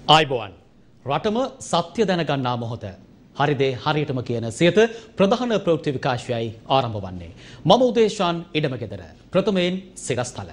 ආයිබෝවන් රටම සත්‍ය දැනගන්නා මොහොත හරිදේ හරියටම කියන සියත ප්‍රධාන ප්‍රවෘත්ති විකාශයයි ආරම්භ වන්නේ මම උදේශාන් ඉඩමගෙදර ප්‍රථමයෙන් සිරස්තල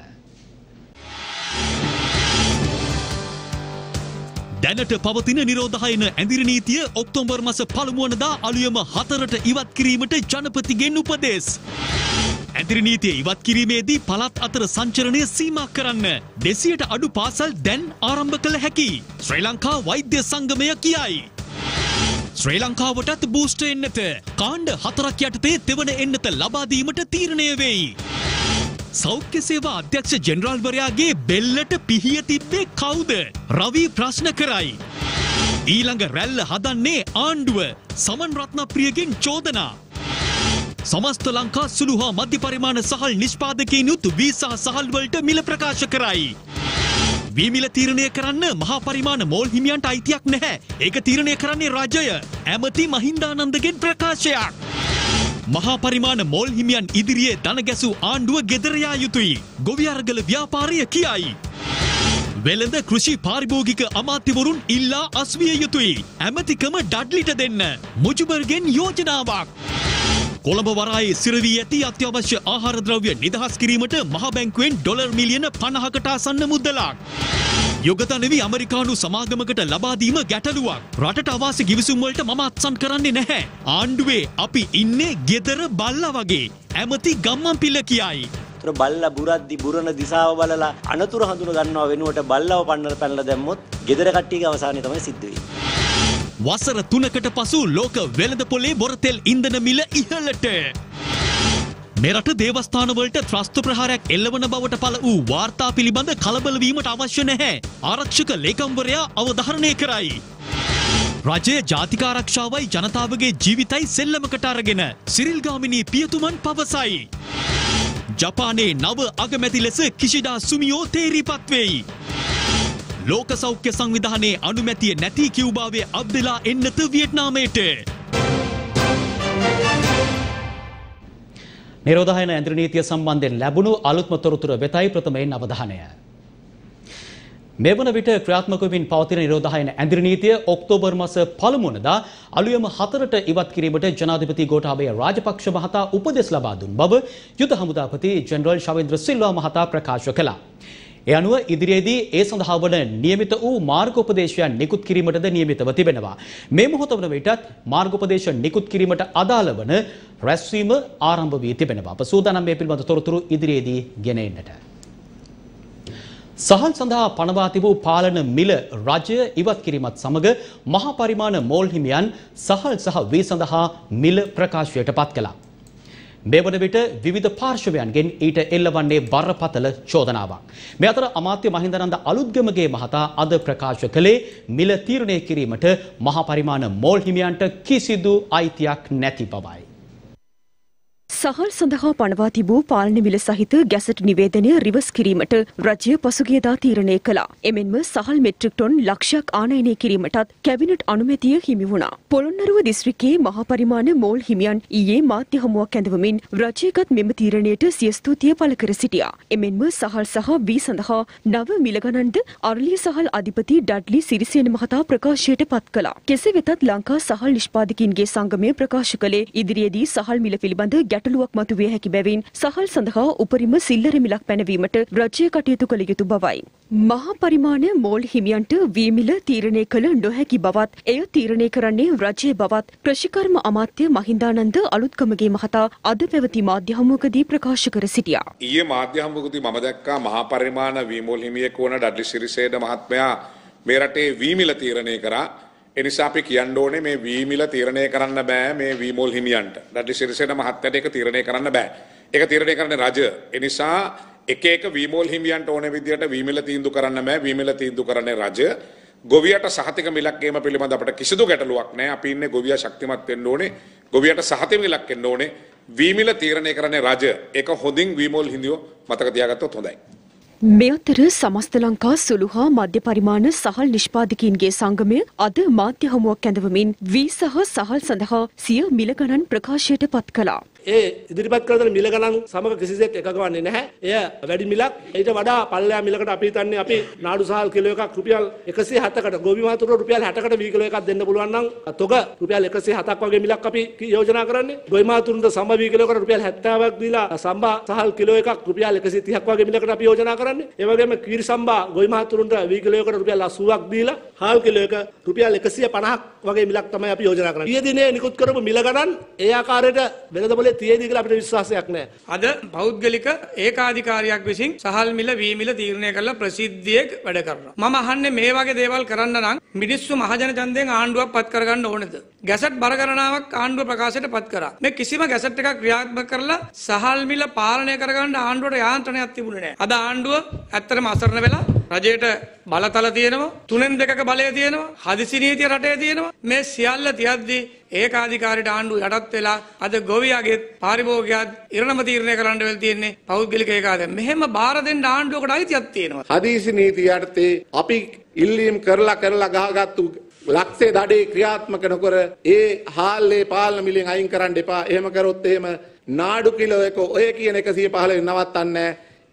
දැනට පවතින නිරෝධායන ඇඳිරි නීතිය ඔක්තෝබර් මාස පළමු වනදා අලුයම 4ට ඉවත් කිරීමට ජනපතිගෙන් උපදෙස් ඇඳිරි නීතිය ඉවත් කිරීමේදී පළාත් අතර සංචරණය සීමා කරන්න 200ට අඩු පාසල් දැන් ආරම්භ කළ හැකි ශ්‍රී ලංකා වෛද්‍ය සංගමය කියයි. ශ්‍රී ලංකාවටත් බූස්ටර් එන්නත කාණ්ඩ 4ක් යටතේ දෙවන එන්නත ලබා දීමට තීරණය වෙයි. සෞඛ්‍ය සේවා අධ්‍යක්ෂ ජෙනරාල්වරයාගේ බෙල්ලට පිහිය තිබ්බේ කවුද? රවි ප්‍රශ්න කරයි. ඊළඟ රැල්ල හදන්නේ ආණ්ඩුව සමන් රත්නප්‍රියගෙන් චෝදනා. समस्त लंका सुलु हा मध्य परिमाण सहल निष्पादकीनुත් වීසා සහල් වලට මිල ප්‍රකාශ කරයි. වී මිල තීරණය කරන්න මහා පරිමාණ මෝල් හිමියන්ට අයිතියක් නැහැ. ඒක තීරණය කරන්නේ රජය. ඇමති මහින්දානන්දගෙන් ප්‍රකාශයක්. මහා පරිමාණ මෝල් හිමියන් ඉදිරියේ දන ගැසූ ආණ්ඩුව ගෙදර යා යුතුයි. ගොවිඅරගල ව්‍යාපාරය කියයි. වෙළඳ කෘෂි පාරිභෝගික අමාත්‍යවරුන් ඉල්ලා අස්විය යුතුයි. ඇමතිකම ඩඩ්ලිට දෙන්න. මුජුබර්ගෙන් යෝජනාවක්. කොළඹ වරායේ සිරවී ඇති අත්‍යවශ්‍ය ආහාර ද්‍රව්‍ය නිදහස් කිරීමට මහ බැංකුවෙන් ඩොලර් මිලියන 50කට ආසන්න මුදලක්. යොගතනෙවි ඇමරිකානු සමාගමකට ලබා දීම ගැටලුවක්. රටට අවාසි ගිවිසුම් වලට මම අත්සන් කරන්නේ නැහැ. ආණ්ඩුවේ අපි ඉන්නේ ගෙදර බල්ලා වගේ. ඇමති ගම්මන්පිල කියයි. බල්ලා බුරද්දි බුරන දිශාව බලලා අනතුරු හඳුන ගන්නව වෙනුවට බල්ලව පන්නර පැනලා දැම්මොත් ගෙදර කට්ටියගේ අවසානය තමයි සිද්ධ වෙන්නේ. වසර 3කට පසු ලෝක වෙළඳ පොලේ බොරතෙල් ඉන්ධන මිල ඉහළට. මෙරට දේවස්ථානවලට ත්‍රස්ත ප්‍රහාරයක් එල්ලවන බවට පළ වූ වාර්තා පිළිබඳ කලබල වීමට අවශ්‍ය නැහැ. ආරක්ෂක ලේකම්වරයා අවධාරණය කරයි. රජයේ ජාතික ආරක්ෂාවයි ජනතාවගේ ජීවිතයි සෙල්ලමකට අරගෙන සිරිල් ගාමිණී පියතුමන් පවසයි. ජපානයේ නව අගමැති ලෙස කිෂිඩා සුමියෝ තේරීපත් වෙයි. ලෝක සෞඛ්‍ය සංවිධානයේ අනුමැතිය නැති කියුබාවේ අබ්දලා එන්නත වියට්නාමයට. නිරෝධායන ඇඳිරි නීතිය සම්බන්ධයෙන් ලැබුණු අලුත්ම තොරතුරු වෙතයි ප්‍රථමයෙන් අවධානය. මේ වන විට ක්‍රියාත්මක වෙමින් පවතින නිරෝධායන ඇඳිරි නීතිය ඔක්තෝබර් මාස පළමු වනදා අලුයම 4ට ඉවත් කිරීමට ජනාධිපති ගෝඨාභය රාජපක්ෂ මහතා උපදෙස් ලබා දුන් බව යුද හමුදාපති ජෙනරල් ශවේන්ද්‍ර සිල්වා මහතා ප්‍රකාශ කළා. ඒ අනුව ඉදිරියේදී ඒ සඳහා වන නියමිත වූ මාර්ගෝපදේශයන් නිකුත් කිරීමටද නියමිතව තිබෙනවා. මේ මොහොත වන විටත් මාර්ගෝපදේශ නිකුත් කිරීමට අදාළ වන රැස්වීම ආරම්භ වී තිබෙනවා. අප සූදානම් මේ පිළිබඳ තොරතුරු ඉදිරියේදී ගෙන එන්නට. සහල් සඳහා පනවා තිබූ පාලන මිල රජය ඉවත් කිරීමත් සමග මහා පරිමාණ මෝල් හිමියන් සහල් සහ වී සඳහා මිල ප්‍රකාශයට පත් කළා. මේ වන විට විවිධ පාර්ශවයන්ගෙන් ඊට එල්ලවන්නේ බරපතල චෝදනාවක්. මේ අතර අමාත්‍ය මහින්දානන්ද අලුත්ගමගේ මහතා අද ප්‍රකාශ කළේ මිල තීරණය කිරීමට මහා පරිමාණ මෝල් හිමියන්ට කිසිදු අයිතියක් නැති බවයි. සහල් සඳහා පනවා තිබූ පාලන මිල සහිත ගැසට් නිවේදනය රිවර්ස් කිරීමට රජය පසුගියදා තීරණය කළා. එමෙන්ම සහල් මෙට්‍රික් ටොන් ලක්ෂයක් ආනයනය කිරීමටත් කැබිනට් අනුමැතිය හිමි වුණා. පොළොන්නරුව දිස්ත්‍රික්කයේ මහා පරිමාණ මෝල් හිමියන් ඊයේ මාධ්‍ය හමුවක් ඇඳවමින් රජයගත් මෙම තීරණයට සිය ස්තුතිය පළ කර සිටියා. එමෙන්ම සහල් සහ වී සඳහා නව මිල ගණන්ද අරලිය සහල් අධිපති ඩඩ්ලි සිරිසේන මහතා ප්‍රකාශයට පත් කළා. කෙසේ වෙතත් ලංකා සහල් නිෂ්පාදකීන්ගේ සංගමය ප්‍රකාශ කළේ ඉදිරියේදී සහල් මිල පිළිබඳ ගැටලුවක් මතුවිය හැකි බැවින් සහල් සඳහා උපරිම සිල්ලර මිලක් පැනවීමට රජය කටයුතු කළ යුතු බවයි. මහා පරිමාණ මෝල් හිමියන්ට වී මිල තීරණය කළ නොහැකි බවත් එය තීරණය කරන්නේ රජය බවත් කෘෂිකර්ම අමාත්‍ය මහින්දානන්ද අලුත්ගමගේ මහතා අද පැවති මාධ්‍ය හමුවකදී ප්‍රකාශ කර සිටියා. ඊයේ මාධ්‍ය හමුවකදී මම දැක්කා මහා පරිමාණ වී මෝල් හිමියෙක් වන ඩඩ්ලි සිරිසේන මහත්මයා මේ රටේ වී මිල තීරණය කරා. එනිසා අපි කියන්න ඕනේ මේ වී මිල තීරණය කරන්න බෑ මේ වී මෝල් හිමියන්ට. ඩඩ්ලි සිරිසේන මහත්තයාට ඒක තීරණය කරන්න බෑ. ඒක තීරණය කරන්නේ රජය. එනිසා එක වී මෝල් හිමියන්ට ඕන විදියට වී මිල තීන්දුව කරන්න බෑ. වී මිල තීන්දුව කරන්නේ රජය. ගොවියට සහතික මිලක් ගේම පිළිබඳ අපිට කිසිදු ගැටලුවක් නැහැ. අපි ඉන්නේ ගොවියා ශක්තිමත් වෙන්න ඕනේ. ගොවියට සහතික මිලක් එන්න ඕනේ. වී මිල තීරණය කරන්නේ රජය. ඒක හොඳින් වී මෝල් හිමියෝ මතක තියාගත්තොත් හොඳයි. මේ අතර සමස්ත ලංකා සුළු හා මධ්‍ය පරිමාණ සහල් නිෂ්පාදකීන්ගේ සංගමය අද මාධ්‍ය හමුවක් ඇඳවමින් වී සහ සහල් සඳහා සිය මිල ගණන් ප්‍රකාශයට පත් කළා. ඒ ඉදිරිපත් කරන මිල ගණන් සමග කිසිසේත් එකග වන්නේ නැහැ. එය වැඩි මිලක්. ඊට වඩා පල්ලෙහා මිලකට අපි හිතන්නේ අපි නාඩු සහල් කිලෝ එකක් රුපියල් 107කට ගෝබි මාතුර රුපියල් 60කට වී කිලෝ එකක් දෙන්න පුළුවන් නම් තොග රුපියල් 107ක් වගේ මිලක් අපි යෝජනා කරන්නේ. ගෝබි මාතුරුන්ට සම්බා වී කිලෝ එකට රුපියල් 70ක් දීලා සම්බා සහල් කිලෝ එකක් රුපියල් 130ක් වගේ මිලකට අපි යෝජනා කරන්නේ. ඒ වගේම කීරි සම්බා ගෝබි මාතුරුන්ට වී කිලෝ එකට රුපියල් 80ක් දීලා හාල් කිලෝ එක රුපියල් 150ක් වගේ මිලක් තමයි අපි යෝජනා කරන්නේ. ඊයේ දිනේ නිකුත් කරපු මිල ගණන් ඒ ආකාරයට වෙළඳ පොලේ තියේදී කියලා අපිට විශ්වාසයක් නැහැ. අද පෞද්ගලික ඒකාධිකාරියක් විසින් සහල් මිල වී මිල තීරණය කරලා ප්‍රසිද්ධියේ වැඩ කරනවා. මම අහන්නේ මේ වගේ දේවල් කරන්න නම් මිනිස්සු මහජන ඡන්දයෙන් ආණ්ඩුවක් පත් කරගන්න ඕනේද? ගැසට් බර ගණනාවක් ආණ්ඩුව ප්‍රකාශයට පත් කරා. මේ කිසිම ගැසට් එකක් ක්‍රියාත්මක කරලා සහල් මිල පාලනය කරගන්න ආණ්ඩුවට යාන්ත්‍රණයක් තිබුණේ නැහැ. අද ආණ්ඩුව ඇත්තටම අසරණ වෙලා රජයට බලතල තියෙනවා, 3-2ක බලය තියෙනවා, හදිසි නීතිය රටේ තියෙනවා. මේ සියල්ල තියද්දී ඒකාධිකාරීට ආණ්ඩුව යටත් වෙලා අද ගොවියාගේ පාරිභෝගිකයාත් ඉරණම තීරණය කරන්න වෙල් තියෙන්නේ පෞද්ගලික ඒකාධිකාරිය. මෙහෙම බාර දෙන්න ආණ්ඩුවකට අයිතියක් තියෙනවා. හදිසි නීතිය යටතේ අපි ඉල්ලීම් කරලා ගහගත්තු ලක්ෂේ දඩේ ක්‍රියාත්මක නොකර ඒ හාල්ලේ පාලන මිලෙන් අයින් කරන්න එපා. එහෙම කරොත් එහෙම නාඩු කිලෝ එක ඔය කියන 115 නවත්තන්නේ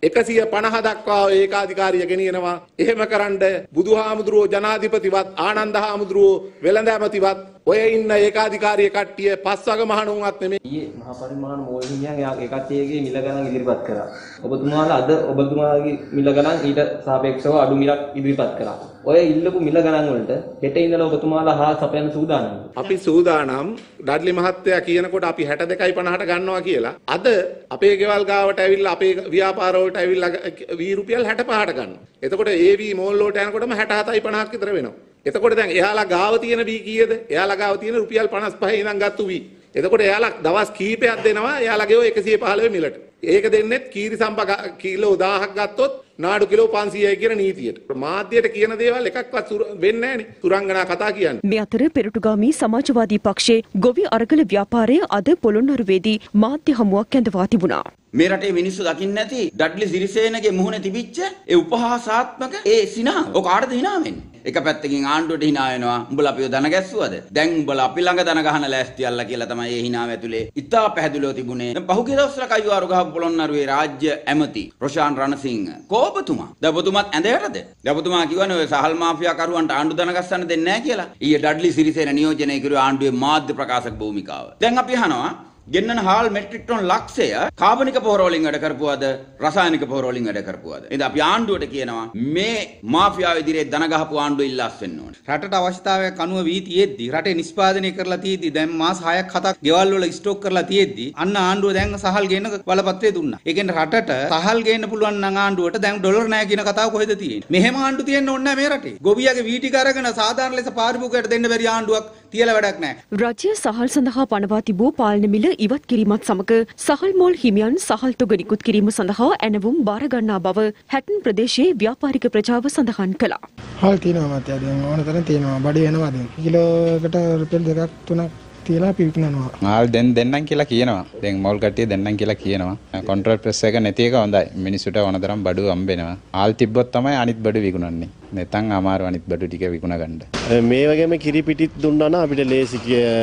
150 දක්වා ඒකාධිකාරිය ගෙනියනවා. එහෙම කරන්න බුදුහාමුදුරුවෝ ජනාධිපතිවත් ආනන්ද හාමුදුරුවෝ වෙළඳ ඇමතිවත් ඔය ඉන්න ඒකාධිකාරිය කට්ටිය පස්වග මහණුන්වත් නෙමෙයි. ඊයේ මහා පරිමාණ මෝල්හිමියන් ඒකත්යේගේ මිල ගණන් ඉදිරිපත් කරා. ඔබතුමාලා අද ඔබතුමාගේ මිල ගණන් ඊට සාපේක්ෂව අඩු මිලක් ඉදිරිපත් කරා. ඔය ඉල්ලපු මිල ගණන් වලට හෙට ඉඳලා ඔබතුමාලා හා සපයන සූදානම්. අපි සූදානම් ඩඩ්ලි මහත්තයා කියනකොට අපි 62.50ට ගන්නවා කියලා. අද අපේ ගෙවල් ගාවට ඇවිල්ලා අපේ ව්‍යාපාර වලට ඇවිල්ලා වී රුපියල් 65ට ගන්නවා. එතකොට ඒ වී මෝල් වලට යනකොටම 67.50ක් විතර වෙනවා. එතකොට දැන් එයාලා ගාව තියෙන වී කීයද? එයාලා ගාව තියෙන රුපියල් 55 ඉඳන් ගත්තු වී. එතකොට එයාලා දවස් කීපයක් දෙනවා එයාලගේ ඔය 115 මිලට. ඒක දෙන්නෙත් කීරි සම්පා කිලෝ 1000ක් ගත්තොත් නාඩු කිලෝ 500යි කියන නීතියට. මාධ්‍යයට කියන දේවල් එකක්වත් වෙන්නේ නැහනේ. සුරංගනා කතා කියන්නේ. මේ අතර පෙරටුගාමී සමාජවාදී පක්ෂයේ ගොවි අරගල ව්‍යාපාරය අද පොළොන්නරුවේදී මාධ්‍ය හමුවක් ඇඳවා තිබුණා. මේ රටේ මිනිස්සු දකින්න නැති ඩඩ්ලි සිරිසේනගේ මුහුණේ තිබිච්ච ඒ උපහාසාත්මක ඒ සිනහ. ඔක කාටද hina වෙන්නේ? එක පැත්තකින් ආණ්ඩුවට hina වෙනවා. උඹලා අපිව දන ගැස්සුවද? දැන් උඹලා අපි ළඟ දන ගහන ලෑස්ති අල්ලා කියලා තමයි ඒ hinaව ඇතුලේ ඉතා පැහැදිලිව තිබුණේ. දැන් පහුගිය දවස්වල කයිවාරු ගහපු පොළොන්නරුවේ රාජ්‍ය ඇමති රොෂාන් රණසිංහ කෝපතුමා. දැන් ඔබතුමාත් ඇඳයටද? දැන් ඔබතුමා කියවනේ ඔය සහල් මාෆියා කරුවන්ට ආණ්ඩු දන ගස්සන්න දෙන්නේ නැහැ කියලා. ඊයේ ඩඩ්ලි සිරිසේන නියෝජනය කරුවේ ආණ්ඩුවේ මාධ්‍ය ප්‍රකාශක භූමිකාව. දැන් අපි අහනවා ගෙන්නන හාල් මෙට්‍රික් ටොන් ලක්ෂය කාබනික පොහොර වලින් වැඩ කරපුවාද රසායනික පොහොර වලින් වැඩ කරපුවාද? ඉතින් අපි ආණ්ඩුවට කියනවා මේ මාෆියාව ඉදිරියේ දන ගහපු ආණ්ඩුව ඉල්ලාස් වෙන්න ඕනේ. රටට අවශ්‍යතාවයක් අනුව වී තියෙද්දි රටේ නිෂ්පාදනය කරලා තියෙද්දි දැන් මාස 6ක් 7ක් ගෙවල් වල ස්ටොක් කරලා තියෙද්දි අන්න ආණ්ඩුව දැන් සහල් ගේන්න බලපත්‍රය දුන්නා. ඒ කියන්නේ රටට සහල් ගේන්න පුළුවන් නම් ආණ්ඩුවට දැන් ඩොලර් නැහැ කියන කතාව කොහෙද තියෙන්නේ? මෙහෙම ආණ්ඩු තියෙන්න ඕනේ නැහැ මේ රටේ. ගොවියාගේ වී ටික අරගෙන සාධාරණ ලෙස පාරිභෝගිකයට දෙන්න බැරි ආණ්ඩුවක් තියලා වැඩක් නැහැ. රජය සහල් සඳහා පනවා තිබූ පාලන මිල ඉවත් කිරීමත් සමග සහල් මෝල් හිමියන් සහල් තොග නිකුත් කිරීම සඳහා ඇනවුම් බාර ගන්නා බව හැටන් ප්‍රදේශයේ ව්‍යාපාරික ප්‍රජාව සඳහන් කළා. හාල් තියෙනවා මතය දැන් ඕන තරම් තියෙනවා. බඩේ වෙනවා දැන්. කිලෝකට රුපියල් 2ක් 3ක් තියලා අපි විකුණනවා. හාල් දෙන්නම් කියලා කියනවා. දැන් මෝල් කට්ටිය දෙන්නම් කියලා කියනවා. කොන්ට්‍රැක්ට් ප්‍රෙස් එක නැති එක හොඳයි. මිනිස්සුන්ට ඕන තරම් බඩු හම්බෙනවා. හාල් තිබ්බොත් තමයි අනිත් බඩු විකුණන්නේ. නැත්නම් අමාරු අනිත් බඩු ටික විකුණ ගන්න. මේ වගේම කිරිපිටිත් දුන්නා නම් අපිට ලේසි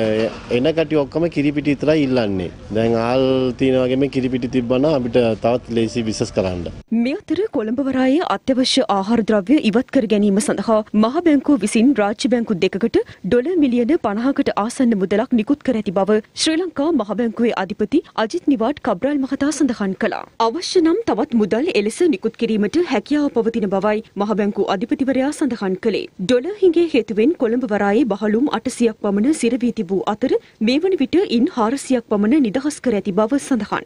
එන කටි ඔක්කොම කිරිපිටි විතරයි ඉල්ලන්නේ. දැන් ආල් තියෙන වගේම කිරිපිටි තිබ්බනම් අපිට තවත් ලේසි බිස්නස් කරන්න. මේ අතර කොළඹ වරායේ අත්‍යවශ්‍ය ආහාර ද්‍රව්‍ය ඉවත් කර ගැනීම සඳහා මහ බැංකුව විසින් රාජ්‍ය බැංකු දෙකකට ඩොලර් මිලියන 50කට ආසන්න මුදලක් නිකුත් කර ඇති බව ශ්‍රී ලංකා මහ බැංකුවේ අධිපති අජිත් නිවාඩ් කබ්‍රාල් මහතා සඳහන් කළා. අවශ්‍ය නම් තවත් මුදල් එලෙස නිකුත් කිරීමට හැකියාව පවතින බවයි මහ බැංකුව අධිපතිවරයා සඳහන් කළේ. ඩොලර් හිඟේ හේතුවෙන් කොළඹ වරායේ බහලුම් 800ක් පමණ සිරවී තිබූ අතර මේ වන විට ඉන් 400ක් පමණ නිදහස් කර ඇති බව සඳහන්.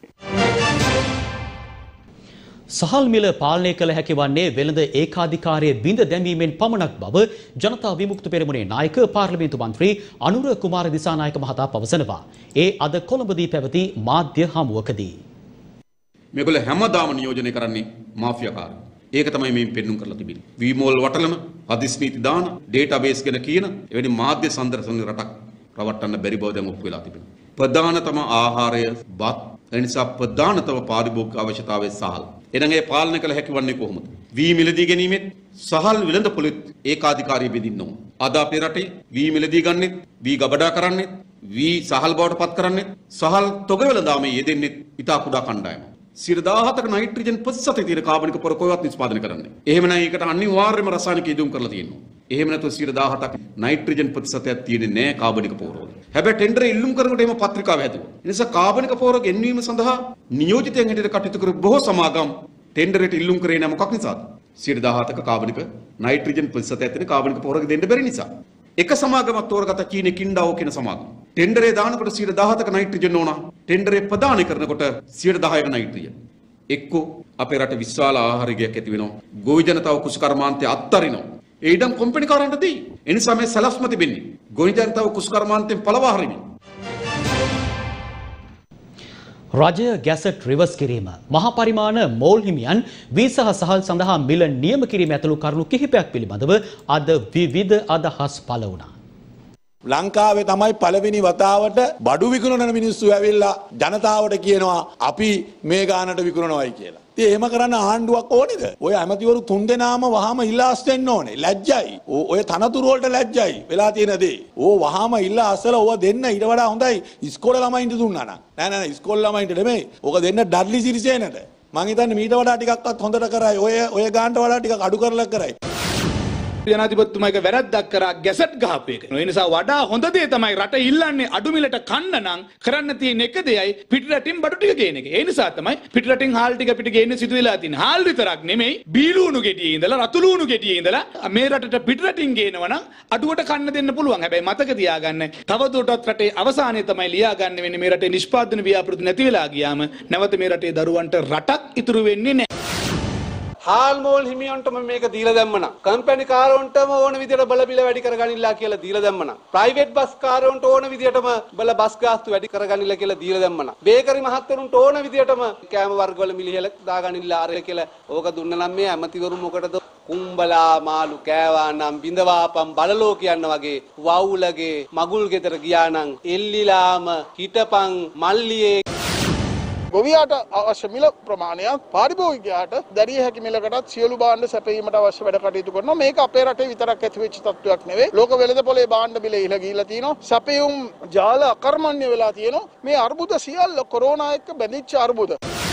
සහල් මිල පාලනය කළ හැකි වන්නේ වෙළඳ ඒකාධිකාරිය බිඳ දැමීමෙන් පමණක් බව ජනතා විමුක්ති පෙරමුණේ නායක පාර්ලිමේන්තු මන්ත්‍රී අනුර කුමාර දිසානායක මහතා පවසනවා. ඒ අද කොළඹදී පැවති මාධ්‍ය හමුවකදී. මේගොල්ලෝ හැමදාම නියෝජනය කරන්නේ මාෆියාකාරයෝ. ඒක තමයි මේ පෙන්눔 කරලා තිබෙන්නේ. වීමෝල් වටලන, හදිස් නීති දාන, ඩේටාබේස් ගැන කියන එවැනි මාධ්‍ය සම්දර්ශන රටක් රවට්ටන්න බැරි බව දැන් ඔප්පු වෙලා තිබෙනවා. ප්‍රධානතම ආහාරය බත්. ඒ නිසා ප්‍රධානතම පාරිභෝගික අවශ්‍යතාවය සහල්. එහෙනම් ඒ පාලනය කළ හැකි වන්නේ කොහොමද? වී මිලදී ගැනීමෙත් සහල් විලඳ පොලිත් ඒකාධිකාරිය බෙදින්න ඕන. අද අපේ රටේ වී මිලදී ගන්නෙත්, වී ගබඩා කරන්නෙත් වී සහල් බවට පත් කරන්නේ සහල් තොගවල දාමේ යෙදෙන්නේ ඉතා කුඩා කණ්ඩායම. 17ක නයිට්‍රජන් ප්‍රතිශතය තියෙන කාබනික පොර කොහෙවත් නිෂ්පාදනය කරන්නේ. එහෙම නැහැ ඒකට අනිවාර්යයෙන්ම රසායනික යෙදුම් කරලා තියෙනවා. එහෙම නැත්නම් 17ක් නයිට්‍රජන් ප්‍රතිශතයක් තියෙන්නේ නැහැ කාබනික පොරවල. හැබැයි ටෙන්ඩරේ ඉල්ලුම් කරනකොට එහෙම පත්‍රිකාව හැදුවා. ඒ නිසා කාබනික පොර ගෙන්වීම සඳහා නියෝජිතයන් හැටියට කටයුතු කර බොහෝ සමාගම් ටෙන්ඩරේට ඉල්ලුම් කරේ නැහැ මොකක් නිසාද? 17ක කාබනික නයිට්‍රජන් ප්‍රතිශතයක් තියෙන කාබනික පොර දෙන්න බැරි නිසා. එක සමාගමක් තෝරගත්ත චීනේ කින්ඩාවෝ කියන සමාගම. ටෙන්ඩරේ දානකොට 17ක නයිට්‍රජන් ඕන. ටෙන්ඩරේ ප්‍රදානය කරනකොට 10ක නයිට්‍රජන්. එක්කෝ අපේ රට විශාල ආහාර ගයක් ඇති වෙනවා. ගොවි ජනතාව කුෂ්කර්මාන්තය අත්තරිනවා. ඒ ඉඩම් කොම්පැනිකාරන්ට දෙයි. ඒ නිසා මේ සලස්ම තිබෙන්නේ. ගොවි ජනතාව කුෂ්කර්මාන්තයෙන් පළවා හරිමින්. රජය ගැසට් රිවර්ස් කිරීම මහා පරිමාණ මෝල් හිමියන් වීසා සහල් සඳහා මිල නියම කිරීම ඇතුළු කරුණු කිහිපයක් පිළිබඳව අද විවිධ අදහස් පළ වුණා. ලංකාවේ තමයි පළවෙනි වතාවට බඩු විකුණන මිනිස්සු ඇවිල්ලා ජනතාවට කියනවා අපි මේ ගානට විකුණනවායි කියලා. ඉතින් එහෙම කරන්න ආණ්ඩුවක් ඕනේද? ඔය ඇමතිවරු තුන් දෙනාම වහාම ඉල්ලා අස්වෙන්න ඕනේ. ලැජ්ජයි. ඔය තනතුරු වලට ලැජ්ජයි. වෙලා තියෙන දේ. වහාම ඉල්ලා අස්සලා ඕව දෙන්න ඊට වඩා හොඳයි ඉස්කෝලේ ළමයින්ට දුන්නා නම්. නෑ ඉස්කෝලේ ළමයින්ට නෙමෙයි. ඕක දෙන්න ඩඩ්ලි සිරිසේනට. මං හිතන්නේ මීට වඩා ටිකක්වත් හොඳට කරයි. ඔය ගානට වඩා ටිකක් අඩු කරලා කරයි. ජනාධිපතිතුමා එක වැරද්දක් කරා ගැසට් ගහපු එක. ඒ නිසා වඩා හොඳ දේ තමයි රට ඉල්ලන්නේ අඩු මිලට කන්න නම් කරන්න තියෙන එක දෙයයි පිටරටින් බඩු ටික ගේන එක. ඒ නිසා තමයි පිටරටින් හාල් ටික පිට ගේන්න සිදු වෙලා තියෙන්නේ. හාල් විතරක් නෙමෙයි බීලුණු ගෙඩියේ ඉඳලා රතු ලුණු ගෙඩියේ ඉඳලා මේ රටට පිටරටින් ගේනවා නම් අඩුවට කන්න දෙන්න පුළුවන්. හැබැයි මතක තියාගන්න තවදුරටත් රටේ අවසානයේ තමයි ලියා ගන්න වෙන්නේ මේ රටේ නිෂ්පාදන ව්‍යාපෘති නැති වෙලා ගියාම නැවත මේ රටේ දරුවන්ට රටක් ඉතුරු වෙන්නේ නැහැ. හාල් මෝල් හිමියන්ටම මේක දීලා දැම්මනම් කම්පැනි කාරවන්ටම ඕන විදියට බල බිල වැඩි කරගනින්නලා කියලා දීලා දැම්මනම් ප්‍රයිවට් බස් කාරවන්ට ඕන විදියටම බල බස් ගාස්තු වැඩි කරගනින්නලා කියලා දීලා දැම්මනම් බේකරි මහත්තරුන්ට ඕන විදියටම කෑම වර්ග වල මිලිහෙල දාගනින්නලා ආරය කියලා ඕක දුන්න නම් මේ ඇමතිවරු මොකටද කුම්බලා මාළු කෑවා නම් බිඳවාපම් බලලෝ කියන්න වගේ වවුලගේ මගුල් ගෙදර ගියා නම් එල්ලිලාම හිටපන් මල්ලියේ ගොවියාට අවශ්‍ය මිල ප්‍රමාණයක් පාරිභෝගිකයාට දැරිය හැකි මිලකටත් සියලු භාණ්ඩ සැපයීමට අවශ්‍ය වැඩ කටයුතු කරනවා. මේක අපේ රටේ විතරක් ඇති වෙච්ච තත්ත්වයක් නෙවෙයි. ලෝක වෙළඳපොලේ භාණ්ඩ මිල ඉහළ ගිහිලා තියෙනවා. සැපයුම් ජාල අකර්මණ්‍ය වෙලා තියෙනවා. මේ අර්බුද සියල්ල කොරෝනා එක්ක බැඳිච්ච අර්බුද.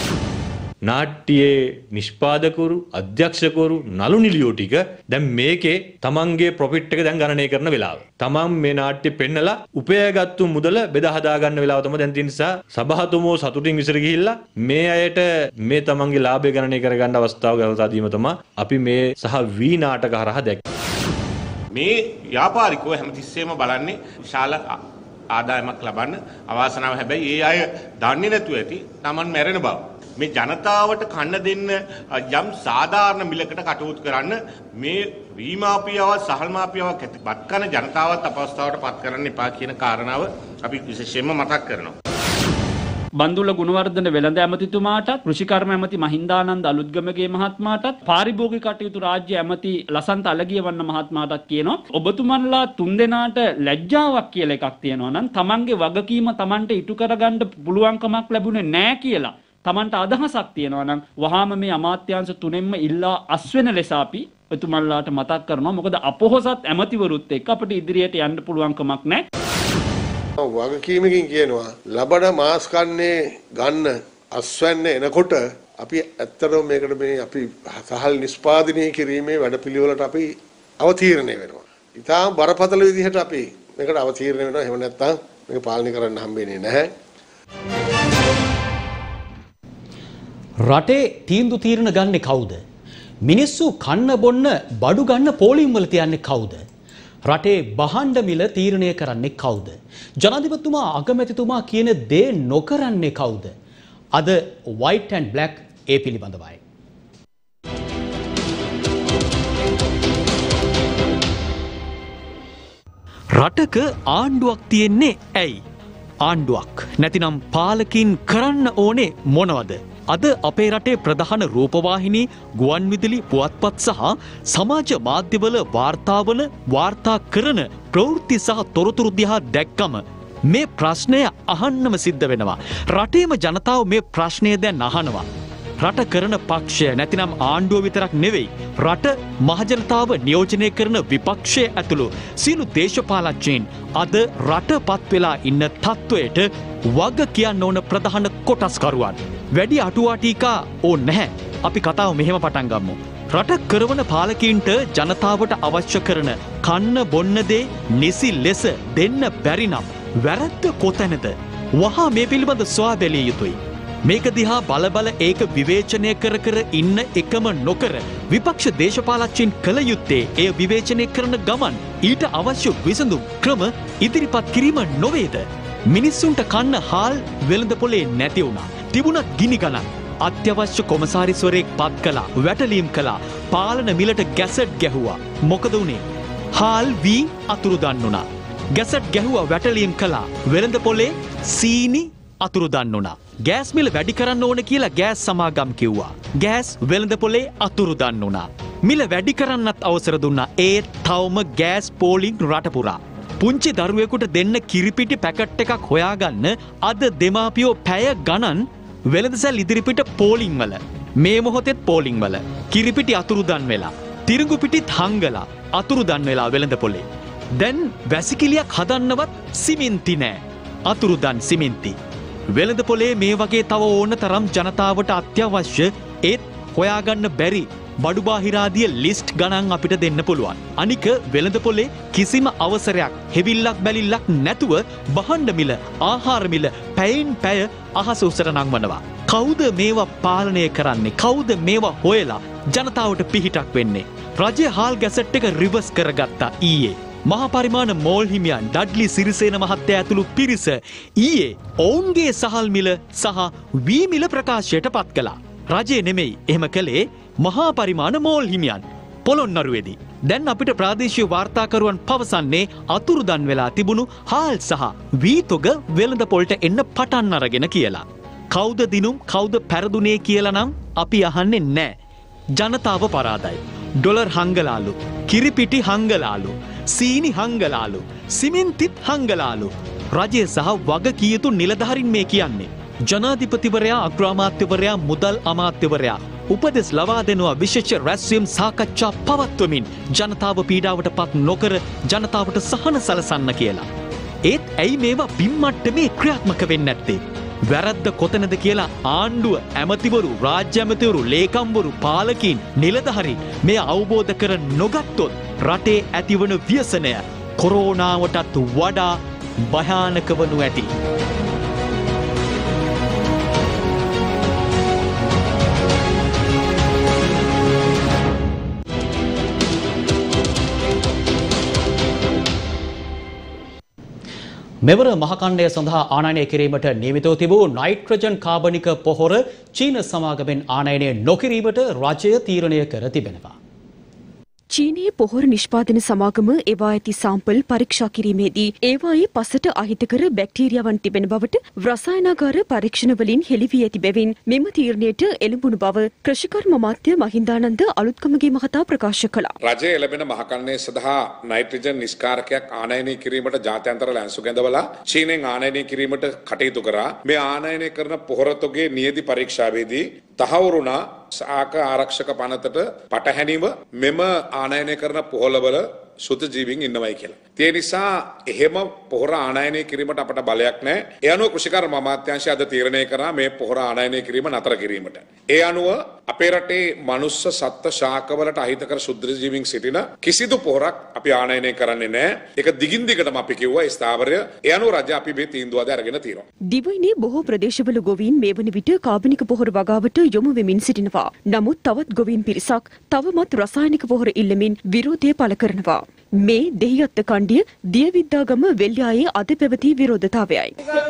නාට්‍යයේ නිෂ්පාදකවරු අධ්‍යක්ෂකවරු නළු නිළියෝ ටික දැන් මේකේ තමන්ගේ ප්‍රොෆිට් එක දැන් ගණනය කරන වෙලාව. තමන් මේ නාට්‍ය පෙන්නලා උපයාගත්තු මුදල බෙදා හදා ගන්න වෙලාව තමයි දැන් තියෙන නිසා සභාතුමෝ සතුටින් විසිර ගිහිල්ලා මේ අයට මේ තමන්ගේ ලාභය ගණනය කර ගන්න අවස්ථාව ගලවා දීම තමයි අපි මේ සහ වී නාටක හරහා දැක්කේ. මේ ව්‍යාපාරිකෝ හැමතිස්සෙම බලන්නේ විශාල ආදායමක් ලබන්න අවාසනාව. හැබැයි ඒ අය දන්නේ නැතුව ඇති තමන් මැරෙන බව. මේ ජනතාවට කන්න දෙන්න යම් සාධාරණ මිලකට කටයුතු කරන්න මේ වී මාපියව සහල් මාපියව පත් කරන ජනතාවත් අපවස්ථාවට පත් කරන්න එපා කියන කාරණාව අපි විශේෂයෙන්ම මතක් කරනවා. බන්දුල ගුණවර්ධන වෙළඳ ඇමතිතුමාටත් කෘෂිකර්ම ඇමති මහින්දානන්ද අලුත්ගමගේ මහත්මයාටත් පාරිභෝගික කටයුතු රාජ්‍ය ඇමති ලසන්ත අලගියවන්න මහත්මයාටත් කියනවා ඔබතුමන්ලා තුන්දෙනාට ලැජ්ජාවක් කියලා එකක් තියෙනවා නම් තමන්ගේ වගකීම තමන්ට ඉටු කරගන්න පුළුවන්කමක් ලැබුණේ නැහැ කියලා තමන්ට අදහසක් තියෙනවා නම් වහාම මේ අමාත්‍යාංශ තුනෙන්ම ඉල්ලා අස්වෙන ලෙස අපි එතුමන්ලාට මතක් කරනවා. මොකද අපොහොසත් ඇමතිවරුත් එක්ක අපිට ඉදිරියට යන්න පුළුවන්කමක් නැහැ. වගකීමකින් කියනවා ලබන මාස් කන්නේ ගන්න අස්වැන්න එනකොට අපි ඇත්තටම මේකට මේ අපි සහල් නිෂ්පාදනය කිරීමේ වැඩපිළිවෙලට අපි අවතීර්ණය වෙනවා. ඉතාම බරපතල විදිහට අපි මේකට අවතීර්ණය වෙනවා. එහෙම නැත්නම් මේක පාලනය කරන්න හම්බෙන්නේ නැහැ. රටේ තීන්දුව තීරණ ගන්නේ කවුද? මිනිස්සු කන්න බොන්න බඩු ගන්න පොලිම් වල තියන්නේ කවුද? රටේ බහඬ මිල තීරණය කරන්නේ කවුද? ජනාධිපතිතුමා අගමැතිතුමා කියන දේ නොකරන්නේ කවුද? අද white and black ඒ පිළිබඳවයි. රටක ආණ්ඩුවක් තියෙන්නේ ඇයි? ආණ්ඩුවක් නැතිනම් පාලකින් කරන්න ඕනේ මොනවද? අද අපේ රටේ ප්‍රධාන රූපවාහිනී ගුවන් විදුලි පුවත්පත් සහ සමාජ මාධ්‍යවල වාර්තාවන වාර්තා කරන ප්‍රවෘත්ති සහ තොරතුරු දිහා දැක්කම මේ ප්‍රශ්නය අහන්නම සිද්ධ වෙනවා. රටේම ජනතාව මේ ප්‍රශ්නය දැන් අහනවා. රට කරන පක්ෂය නැතිනම් ආණ්ඩුව විතරක් නෙවෙයි රට මහජනතාව නියෝජනය කරන විපක්ෂය ඇතුළු සියලු දේශපාලඥයින් අද රටපත් වෙලා ඉන්න තත්ත්වයට වග කියන්න ඕන ප්‍රධාන කොටස්කරුවන්. වැඩි අටුවා ටීකා ඕනේ නැහැ. අපි කතාව මෙහෙම පටන් ගමු. රට කරවන පාලකීන්ට ජනතාවට අවශ්‍ය කරන කන්න බොන්න දේ නිසි ලෙස දෙන්න බැරි නම් වැරද්ද කොතැනද? වහා මේ පිළිබඳ සොයා බැලිය යුතුයි. මේක දිහා බල ඒක විවේචනය කර ඉන්න එකම නොකර විපක්ෂ දේශපාලකයන් කළ යුත්තේ එය විවේචනය කරන ගමන් ඊට අවශ්‍ය විසඳුම් ක්‍රම ඉදිරිපත් කිරීම නොවේද? මිනිස්සුන්ට කන්න හාල් වෙළඳ පොලේ නැති වුණා. තිබුණත් ගිනි ගණන්. අත්‍යවශ්‍ය කොමසාරිස්වරයෙක් පත් කළා, වැටලීම් කළා, පාලන මිලට ගැසට් ගැහුවා. මොකද උනේ? හාල් වී අතුරුදන් වුණා. ගැසට් ගැහුවා, වැටලීම් කළා. වෙළඳ පොලේ සීනි අතුරුදන් වුණා. ගෑස් මිල වැඩි කරන්න ඕන කියලා ගෑස් සමාගම් කිව්වා. ගෑස් වෙළඳ පොලේ අතුරුදන් වුණා. මිල වැඩි කරන්නත් අවසර දුන්නා. ඒත් තවම ගෑස් පෝලිං රට පුරා. පුංචි දරුවෙකුට දෙන්න කිරිපිටි පැකට් එකක් හොයාගන්න අද දෙමාපියෝ පැය ගණන් වෙළඳසැල් ඉදිරිපිට පෝලිං වල. මේ මොහොතෙත් පෝලිං වල. කිරිපිටි අතුරුදන් වෙලා. තිරිඟු පිටිත් හංගලා අතුරුදන් වෙලා වෙළඳ පොලේ. දැන් වැසිකිළියක් හදන්නවත් සිමෙන්ති නෑ. අතුරුදන් සිමෙන්ති. වෙළඳ පොලේ මේ වගේ තව ඕන තරම් ජනතාවට අත්‍යවශ්‍ය ඒත් හොයාගන්න බැරි බඩු බාහිරාදිය ලිස්ට් ගණන් අපිට දෙන්න පුළුවන්. අනික වෙළඳ පොලේ කිසිම අවසරයක් හෙවිල්ලක් බැලිල්ලක් නැතුව බහණ්ඩ මිල, ආහාර මිල පැයෙන් පැය අහස උසට නංවනවා. කවුද මේවා පාලනය කරන්නේ? කවුද මේවා හොයලා ජනතාවට පිහිටක් වෙන්නේ? රජයේ හාල් ගැසට් එක රිවර්ස් කරගත්තා ඊයේ. මහා පරිමාණ මෝල් හිමියන් ඩඩ්ලි සිරිසේන මහත්තයා ඇතුළු පිරිස ඊයේ ඔවුන්ගේ සහල් මිල සහ වී මිල ප්‍රකාශයට පත් කළා. රජය නෙමෙයි එහෙම කළේ මහා පරිමාණ මෝල් හිමියන් පොළොන්නරුවේදී. දැන් අපිට ප්‍රාදේශීය වාර්තාකරුවන් පවසන්නේ අතුරුදන් වෙලා තිබුණු හාල් සහ වී තොග වෙළඳ පොළට එන්න පටන් අරගෙන කියලා. කවුද දිනුම් කවුද පෙරදුනේ කියලා නම් අපි අහන්නේ නැහැ. ජනතාව පරාදයි. ඩොලර් හංගලාලු, කිරිපිටි හංගලාලු, සීනි හංගලාලු, සිමෙන්තිත් හංගලාලු. රජය සහ වගකිය යුතු නිලධාරීන් මේ කියන්නේ. ජනාධිපතිවරයා, අග්‍රාමාත්‍යවරයා, මුදල් අමාත්‍යවරයා උපදෙස් ලබා දෙනවා විශේෂ රැස්වීම් සාකච්ඡා පවත්වමින් ජනතාව පීඩාවට පත් නොකර ජනතාවට සහන සලසන්න කියලා. ඒත් ඇයි මේවා බිම්මට්ටමේ ක්‍රියාත්මක වෙන්නේ නැත්තේ? වැරද්ද කොතනද කියලා ආණ්ඩුව, ඇමතිවරු, රාජ්‍ය ඇමතිවරු, ලේකම්වරු, පාලකීන්, නිලධාරීන් මේ අවබෝධ කර නොගත්තොත් රටේ ඇතිවන ව්‍යසනය කොරෝනාවටත් වඩා භයානක වනු ඇති. මෙවර මහකණ්ඩය සඳහා ආනයනය කිරීමට නියමිතව තිබූ නයිට්‍රජන් කාබනික පොහොර චීන සමාගමෙන් ආනයනය නොකිරීමට රජය තීරණය කර තිබෙනවා. චීනයේ පොහොර නිෂ්පාදන සමාගම ඒවා ඇති සාම්පල් පරීක්ෂා කිරීමේදී ඒවායේ පසට අහිතකර බැක්ටීරියාවන් තිබෙන බවට රසායනාගාර පරීක්ෂණ වලින් හෙළි වී ඇති බැවින් මෙම තීරණයට එළඹුණු බව කෘෂිකර්ම අමාත්‍ය මහින්දානන්ද අලුත්කමගේ මහතා ප්‍රකාශ කළා. රජය එළඹෙන මහකණ්ඩය සඳහා නයිට්‍රජන් නිෂ්කාරකයක් ආනයනය කිරීමට ජාත්‍යන්තර ලැන්සු ගැඳවලා චීනෙන් ආනයනය කිරීමට කටයුතු කරා. මේ ආනයනය කරන පොහොර තොගේ නියති පරීක්ෂාවේදී තහවුරුණා සාක ආරක්ෂක පනතට පටහැනිව මෙම ආනයනය කරන පොහොලවල සුත ජීවීන් ඉන්නවයි කියලා. ඒ නිසා එහෙම පොහොර ආනයනය කිරීමට අපට බලයක් නැහැ. ඒ අනුව කෘෂිකර්ම අමාත්‍යාංශය අද තීරණය කරා මේ පොහොර ආනයනය කිරීම නතර කිරීමට. ඒ අනුව අපේ රටේ මනුස්ස සත්ත්ව ශාකවලට අහිතකර ශුද්‍ර ජීවීන් සිටින කිසිදු පොහොරක් අපි ආනයනය කරන්නේ නැහැ. ඒක දිගින් දිගටම අපි කිව්වා ඒ ස්ථාවරය. ඒ අනුව රජය අපි මේ තීන්දුව අද අරගෙන තියෙනවා. දිවයිනේ බොහෝ ප්‍රදේශවල ගොවීන් මේ වන විට කාබනික පොහොර වගාවට යොමු වෙමින් සිටිනවා. නමුත් තවත් ගොවීන් පිරිසක් තවමත් රසායනික පොහොර ඉල්ලමින් විරෝධය පළ කරනවා. මේ දෙහිඅත්ත කණ්ඩිය දියවිද්දාගම වෙල්යායේ අද පැවති විරෝධතාවයයි.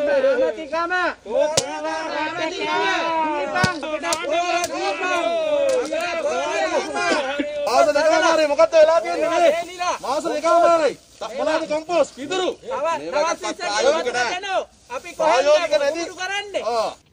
මොකක්ද වෙලා තියෙන්නේ? මාස දෙකමාරයි. මොනවාද කම්පෝස් පිටුරු? අපි කොහොමද කරන්නේ?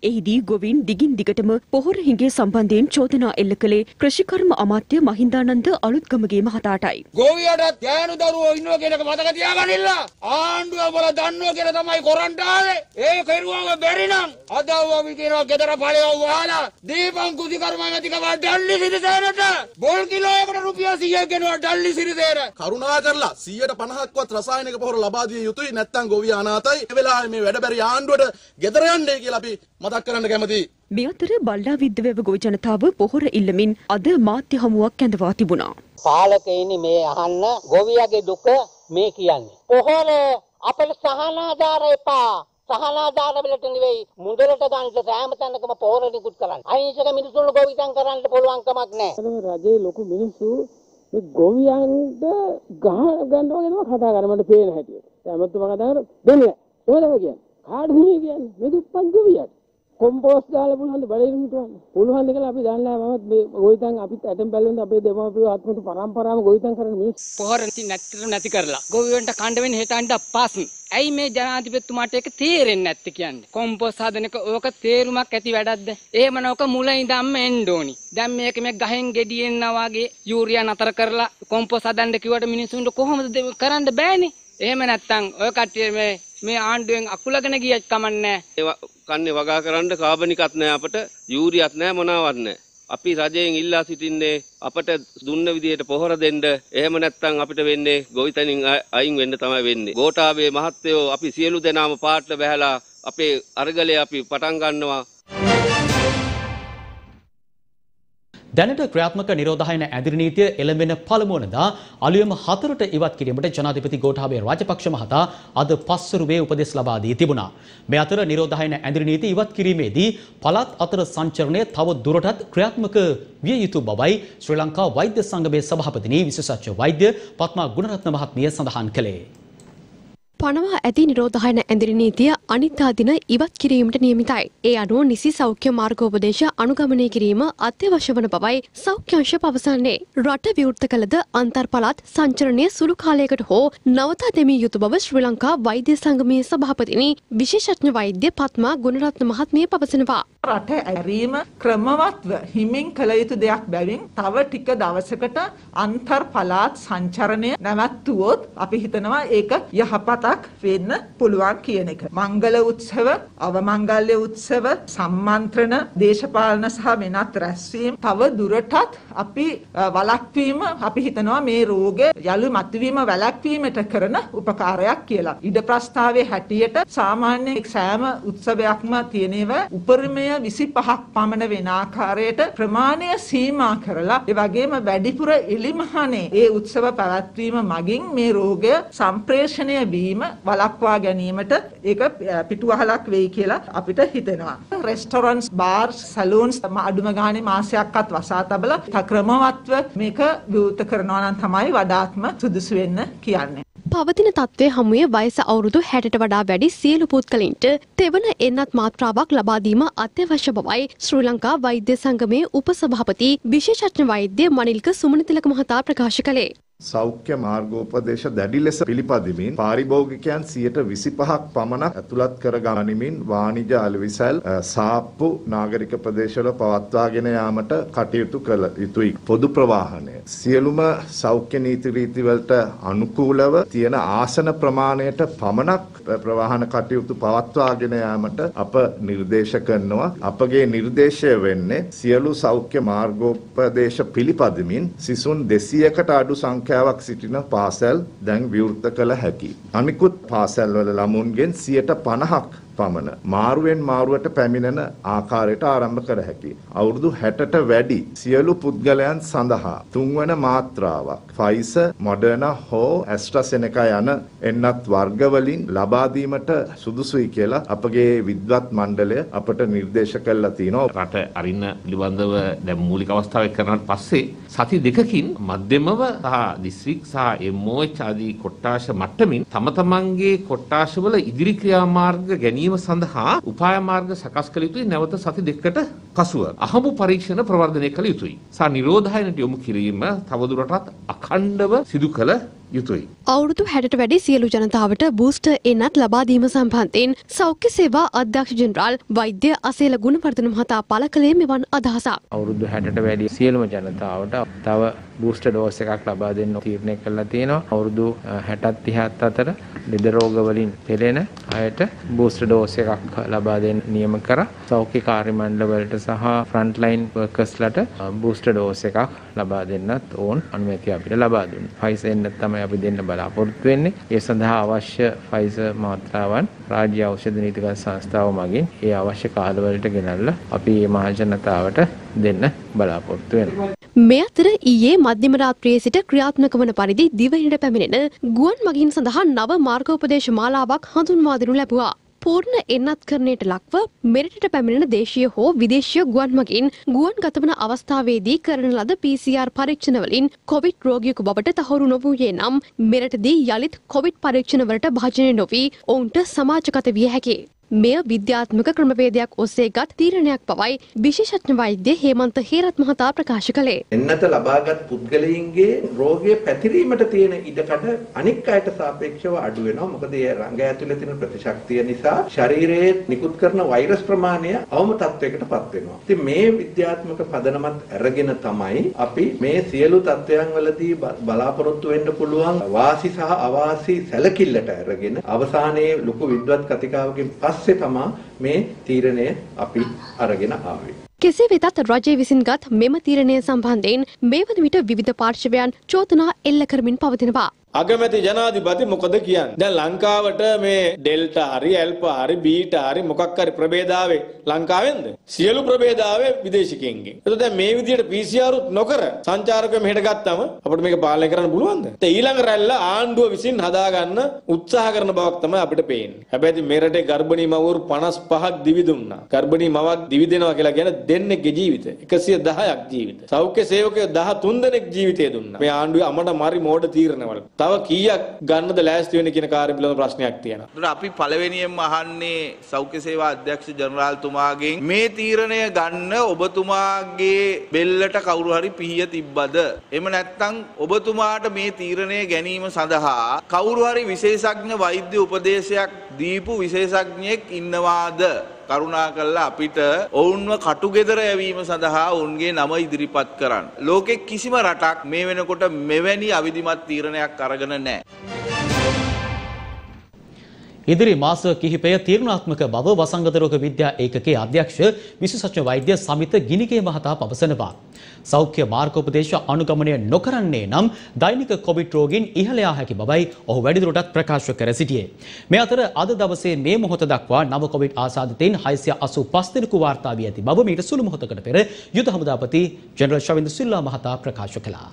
එහිදී ගොවීන් දිගින් දිගටම පොහොර හිඟේ සම්බන්ධයෙන් චෝදනා එල්ල කළේ කෘෂිකර්ම අමාත්‍ය මහින්දානන්ද අලුත්ගමගේ මහතාටයි. ගෝවියාට ගෑනු දරුවෝ ඉන්නවා කියන එක මතක තියාගන්න. ආණ්ඩුව වල දන්නවා කියලා තමයි කොරන්ට ආවේ. ඒ කෙරුවම බැරි නම් අද අපි කියනවා ගෙදර ඵලයව වහලා දීපං කුසිකර්ම ඇමතිකව ඩල්ලි සිරිසේනට බොල් කිලෝයකට රුපියල් 100ක් ගෙනවා ඩල්ලි සිරිසේන. කරුණා කරලා 150ක්වත් රසායනික පොහොර ලබා දිය යුතුයි නැත්නම් ගොවියා අනාතයි. ඒ වෙලාවේ මේ වැඩබැරි ආණ්ඩුවට ගෙදර යන්නේ කියලා අපි මතක් කරන්න කැමතියි. මේ අතර බල්ලා විද්දවැව ගොවි ජනතාව පොහොර ඉල්ලමින් අද මාධ්‍ය හමුවක් ඇඳවා තිබුණා. පාලකයිනි මේ අහන්න ගොවියාගේ දුක මේ කියන්නේ. පොහොර අපේ සහනාධාර එපා. සහනාධාර වලට නෙවෙයි මුදලට ගන්න සෑම තැනකම පොහොර නිකුත් කරන්න. අහිංසක මිනිස්සුන්ට ගොවිතැන් කරන්න පුළුවන් කමක් නැහැ. රජේ ලොකු මිනිස්සු මේ ගොවියන්ට ගන්න වගේම කතා කරන මට පේන හැටියට. ඇමතුමා කතා කර දෙන්නේ. ඔයලා කියන්නේ. කාටද මේ කියන්නේ? මේ දුප්පත් ගොවියන්. කොම්පෝස්ට් දාලා පුළුවන් බඩේට හිටවන්න. පුළුවන් දෙකලා අපි දන්නේ නැහැ. මම මේ ගොවිතැන් අපිත් ඇටම් බැලුවෙන්ද අපේ දෙමාපියෝ ආත්මතු පරම්පරාවම ගොවිතැන් කරන මිනිස්සු. පොහොර නැති කරලා ගොවියන්ට කණ්ඩ වෙන හෙටන්ට පස්සේ ඇයි මේ ජනාධිපතිතුමාට ඒක තේරෙන්නේ නැත්තේ කියන්නේ? කොම්පෝස්ට් හදනක ඕක තේරුමක් ඇති වැඩක්ද? එහෙම නැවක මුල ඉඳන්ම එන්න ඕනි. දැන් මේක මේ ගහෙන් ගෙඩියෙන්නා වගේ යූරියා නතර කරලා කොම්පෝස්ට් හදන්න කිව්වට මිනිස්සුන්ට කොහොමද කරන්න බෑනේ. එහෙම නැත්තම් ඔය කට්ටිය මේ ආණ්ඩුවෙන් අකුලගෙන ගියත් කමන්නේ. ඒවා කන්නේ වගා කරන්න කාබනිකත් නැහැ අපට යූරියත් නැහැ මොනවත් නැහැ. අපි රජයෙන් ඉල්ලා සිටින්නේ අපට දුන්න විදියට පොහොර දෙන්න. එහෙම නැත්නම් අපිට වෙන්නේ ගොවිතැනින් අයින් වෙන්න තමයි වෙන්නේ. ගෝඨාභය මහත්තයෝ අපි සියලු දෙනාම පාටට බහැලා අපේ අරගලේ අපි පටන් ගන්නවා. දැනට ක්‍රියාත්මක නිරෝධායන ඇඳිරි නීතිය එළඹෙන පළමු වනදා අලුයම 4ට ඉවත් කිරීමට ජනාධිපති ගෝඨාභය රාජපක්ෂ මහතා අද පස්වරුවේ උපදෙස් ලබා දී තිබුණා. මේ අතර නිරෝධායන ඇඳිරි නීතිය ඉවත් කිරීමේදී පළාත් අතර සංචරණය තව දුරටත් ක්‍රියාත්මක විය යුතු බවයි ශ්‍රී ලංකා වෛද්‍ය සංගමේ සභාපතිනි විශේෂඥ වෛද්‍ය පත්මා ගුණරත්න මහත්මිය සඳහන් කළේ. පනවා ඇති නිරෝධායන ඇඳිරි නීතිය අනිත්දා දින ඉවත් කිරීමට නියමිතයි. ඒ අනුව නිසි සෞඛ්‍ය මාර්ගෝපදේශ අනුගමනය කිරීම අත්‍යවශ්‍ය වන බවයි සෞඛ්‍ය අංශ පවසන්නේ. රට විවෘත කළද අන්තර් පළාත් සංචරණය සුළු කාලයකට හෝ නවතා දැමිය යුතු බව ශ්‍රී ලංකා වෛද්‍ය සංගමයේ සභාපතිනි විශේෂඥ වෛද්‍ය පත්මා ගුණරත්න මහත්මිය පවසනවා. රට ඇරීම ක්‍රමවත්ව හිමින් කළ යුතු දෙයක් බැවින් තව ටික දවසකට අන්තර් පළාත් සංචරණය නැවැත්තුවොත් අපි හිතනවා ඒක යහපතක් වෙන්න පුළුවන් කියන එක. මංගල උත්සව, අවමංගල්‍ය උත්සව, සම්මන්ත්‍රණ, දේශපාලන සහ වෙනත් රැස්වීම් තව දුරටත් අපි වළක්වීම අපි හිතනවා මේ රෝගය යලු මතුවීම වැළැක්වීමට කරන උපකාරයක් කියලා. ඉඩ ප්‍රස්තාවයේ හැටියට සාමාන්‍ය සෑම උත්සවයක්ම තියෙනවා උපරිමය 25ක් පමණ වෙන ආකාරයට ප්‍රමාණය සීමා කරලා ඒ වගේම වැඩිපුර එලිමහනේ ඒ උත්සව පැවැත්වීම මගින් මේ රෝගය සම්ප්‍රේෂණය වීම වළක්වා ගැනීමට ඒක පිටුවහලක් වෙයි කියලා අපිට හිතෙනවා. රෙස්ටොරන්ට්ස්, බාර්ස්, සැලූන්ස් අඩුම ගානේ මාසයක්වත් වසා තබලා ක්‍රමවත්ව මේක විවෘත කරනවා නම් තමයි වඩාත්ම සුදුසු වෙන්න කියන්නේ. පවතින තත්ත්වය හමුවේ වයස අවුරුදු 60ට වඩා වැඩි සියලු පුද්ගලයින්ට තෙවන එන්නත් මාත්‍රාවක් ලබා දීම අත්‍යවශ්‍ය බවයි ශ්‍රී ලංකා වෛද්‍ය සංගමේ උපසභාපති විශේෂඥ වෛද්‍ය මනිල්ක සුමනතිලක මහතා ප්‍රකාශ කළේ. සෞඛ්‍ය මාර්ගෝපදේශ දැඩි ලෙස පිළිපදිමින් පාරිභෝගිකයන් 25ක් පමණක් ඇතුළත් කර ගනිමින් වාණිජ අලෙවිසල් සාප්පු නාගරික ප්‍රදේශවල පවත්වාගෙන යාමට කටයුතු කළ යුතුයි. පොදු ප්‍රවාහනය සියලුම සෞඛ්‍ය නීති රීති වලට අනුකූලව තියෙන ආසන ප්‍රමාණයට පමණක් ප්‍රවාහන කටයුතු පවත්වාගෙන යාමට අප නිර්දේශ කරනවා. අපගේ නිර්දේශය වෙන්නේ සියලු සෞඛ්‍ය මාර්ගෝපදේශ පිළිපදිමින් සිසුන් 200කට අඩු සංඛ්‍යාවක් සිටින පාසල් දැන් විවෘත කළ හැකියි. අනිකුත් පාසල්වල ළමුන්ගෙන් 50%ක් පමණ මාරුවෙන් මාරුවට පැමිණෙන ආකාරයට ආරම්භ කර හැකියි. අවුරුදු 60ට වැඩි සියලු පුද්ගලයන් සඳහා තුන්වන මාත්‍රාවක් ෆයිසර්, මොඩර්නා හෝ ඇස්ට්‍රාසෙනෙකා යන එන්නත් වර්ගවලින් ලබා දීමට සුදුසුයි කියලා අපගේ විද්වත් මණ්ඩලය අපට නිර්දේශ කළා තියෙනවා. රට අරින්න පිළිබඳව දැන් මූලික අවස්ථාවක් කරනාට පස්සේ සති දෙකකින් මධ්‍යමව සහ දිස්ත්‍රික් සහ MOH ආදී කොට්ටාශ මට්ටමින් තම තමන්ගේ කොට්ටාශවල ඉදිරි ක්‍රියාමාර්ග ගැනීම සඳහා උපාය මාර්ග සකස් කළ යුතුයි. නැවත සති දෙකකට කසුව අහඹු පරීක්ෂණ ප්‍රවර්ධනය කළ යුතුයි. සා නිරෝධායනට යොමු කිරීම තවදුරටත් අඛණ්ඩව සිදු කළ යුතුයි. අවුරුදු 60ට වැඩි සියලු ජනතාවට බූස්ටර් එන්නත් ලබා දීම සම්බන්ධයෙන් සෞඛ්‍ය සේවා අධ්‍යක්ෂ ජෙනරාල් වෛද්‍ය අසේල ගුණවර්ධන මහතා පළ කළේ මෙවන් අදහසක්. අවුරුදු 60ට වැඩි සියලුම ජනතාවට තව බූස්ටර් ඩෝස් එකක් ලබා දෙන්න තීරණය කළා තියෙනවා. අවුරුදු 60ත් 30ත් අතර ලෙඩ රෝග වලින් පෙළෙන අයට බූස්ටර් ඩෝස් එකක් ලබා දෙන්න නියම කරා. සෞඛ්‍ය කාර්ය මණ්ඩල වලට සහ ෆ්‍රන්ට් ලයින් වර්කර්ස්ලට බූස්ටර් ඩෝස් එකක් ලබා දෙන්නත් ඕන් අනුමැතිය අපිට ලබා දුන්නා. ෆයිසර් එන්න තමයි අපි දෙන්න බලාපොරොත්තු වෙන්නේ. ඒ සඳහා අවශ්‍ය ෆයිසර් මාත්‍රාවන් රාජ්‍ය ඖෂධ නීතිගත සංස්ථාව මගින් ඒ අවශ්‍ය කාලවලට ගෙනල්ලා අපි මේ මහ ජනතාවට දෙන්න බලාපොරොත්තු වෙනවා. මේ අතර ඊයේ මධ්‍යම රාත්‍රියේ සිට ක්‍රියාත්මක වන පරිදි දිවයිනට පැමිණෙන ගුවන් මගීන් සඳහා නව මාර්ගෝපදේශ මාලාවක් හඳුන්වා දෙනු ලැබුවා. පූර්ණ එන්නත්කරණයට ලක්ව මෙරටට පැමිණෙන දේශීය හෝ විදේශීය ගුවන් මගින් ගුවන් ගතවන අවස්ථාවේදී කරන ලද PCR පරීක්ෂණ වලින් කොවිඩ් රෝගියෙකු බවට තහවුරු නොවූයේ නම් මෙරටදී යලිත් කොවිඩ් පරීක්ෂණ වලට භාජනය නොවී ඔවුන්ට සමාජගත විය හැකියි. මෙය විද්‍යාත්මක ක්‍රමවේදයක් ඔස්සේ ගත් තීරණයක් බවයි විශේෂඥ වෛද්‍ය හේමන්ත හේරත් මහතා ප්‍රකාශ කළේ. එන්නත ලබාගත් පුද්ගලයින්ගේ රෝගය පැතිරීමට තියෙන ඉඩකඩ අනික් අයට සාපේක්ෂව අඩු වෙනවා. මොකද ඒ රංග ඇතුලේ තියෙන ප්‍රතිශක්තිය නිසා ශරීරයේ නිකුත් කරන වෛරස් ප්‍රමාණය අවම තත්වයකටපත් වෙනවා. ඉතින් මේ විද්‍යාත්මක පදනමත් අරගෙන තමයි අපි මේ සියලු තත්වයන් වලදී බලාපොරොත්තු වෙන්න පුළුවන් වාසි සහ අවාසි සැලකිල්ලට අරගෙන අවසානයේ ලොකු විද්වත් කතිකාවකින් පස්සේ තමයි මේ තීරණය අපි අරගෙන ආවේ. කෙසේ වෙතත් රජය විසින්ගත් මෙම තීරණය සම්බන්ධයෙන් මේ වන විට විවිධ පාර්ශවයන් චෝදනා එල්ල කරමින් පවතිනවා. අගමැති ජනාධිපති මොකද කියන්නේ? දැන් ලංකාවට මේ ඩෙල්ටා හරි ඇල්ෆා හරි බීටා හරි මොකක් හරි ප්‍රභේදාවේ ලංකාවෙන්ද? සියලු ප්‍රභේදාවේ විදේශිකයින්ගෙන්. එතකොට දැන් මේ විදිහට PCR උත් නොකර සංචාරකයෝ මෙහෙට ගත්තම අපිට මේක පාලනය කරන්න පුළුවන්ද? දැන් ඊළඟ රැල්ල ආණ්ඩුව විසින් හදාගන්න උත්සාහ කරන බවක් තමයි අපිට පේන්නේ. හැබැයි මේ රටේ ගර්භණී මව්වරු 55ක් දිවි දුන්නා. ගර්භණී මවක් දිවි දෙනවා කියලා කියන්නේ දෙන්නෙක්ගේ ජීවිත 110ක් ජීවිත. සෞඛ්‍ය සේවකයෝ 13 දෙනෙක් ජීවිතය දුන්නා. මේ ආණ්ඩුවේ අමඩ මරි මෝඩ තීරණවල. තව කීයක් ගන්නද ලෑස්ති වෙන්නේ කියන කාර්ය පිළිබඳ ප්‍රශ්නයක් තියෙනවා. ඒතර අපි පළවෙනියෙන්ම අහන්නේ සෞඛ්‍ය සේවා අධ්‍යක්ෂ ජනරාල්තුමාගෙන් මේ තීරණය ගන්න ඔබතුමාගේ බෙල්ලට කවුරු හරි පිහිය තිබ්බද? එහෙම නැත්නම් ඔබතුමාට මේ තීරණය ගැනීම සඳහා කවුරු හරි විශේෂඥ වෛද්‍ය උපදේශයක් දීපු විශේෂඥයෙක් ඉන්නවාද? කරුණාකරලා අපිට ඔවුන්ව කටුගෙදර යැවීම සඳහා ඔවුන්ගේ නම ඉදිරිපත් කරන්න. ලෝකෙ කිසිම රටක් මේ වෙනකොට මෙවැනි අවිධිමත් තීරණයක් අරගෙන නැහැ. ඉදිරි මාස කිහිපය තීරණාත්මක බව වසංගත රෝග විද්‍යා ඒකකයේ අධ්‍යක්ෂ විශේෂඥ වෛද්‍ය සමිත ගිනිගේ මහතා පවසනවා. සෞඛ්‍ය මාර්ගෝපදේශ අනුගමනය නොකරන්නේ නම් දෛනික කොවිඩ් රෝගීන් ඉහළ යා හැකි බවයි ඔහු වැඩිදුරටත් ප්‍රකාශ කර සිටියේ. මේ අතර අද දවසේ මේ මොහොත දක්වා නව කොවිඩ් ආසාදිතයින් 685 දෙනෙකු වාර්තා වී ඇති බව මීට සුළු මොහොතකට පෙර යුද හමුදාපති ජෙනරල් ශවින්ද සිල්වා මහතා ප්‍රකාශ කළා.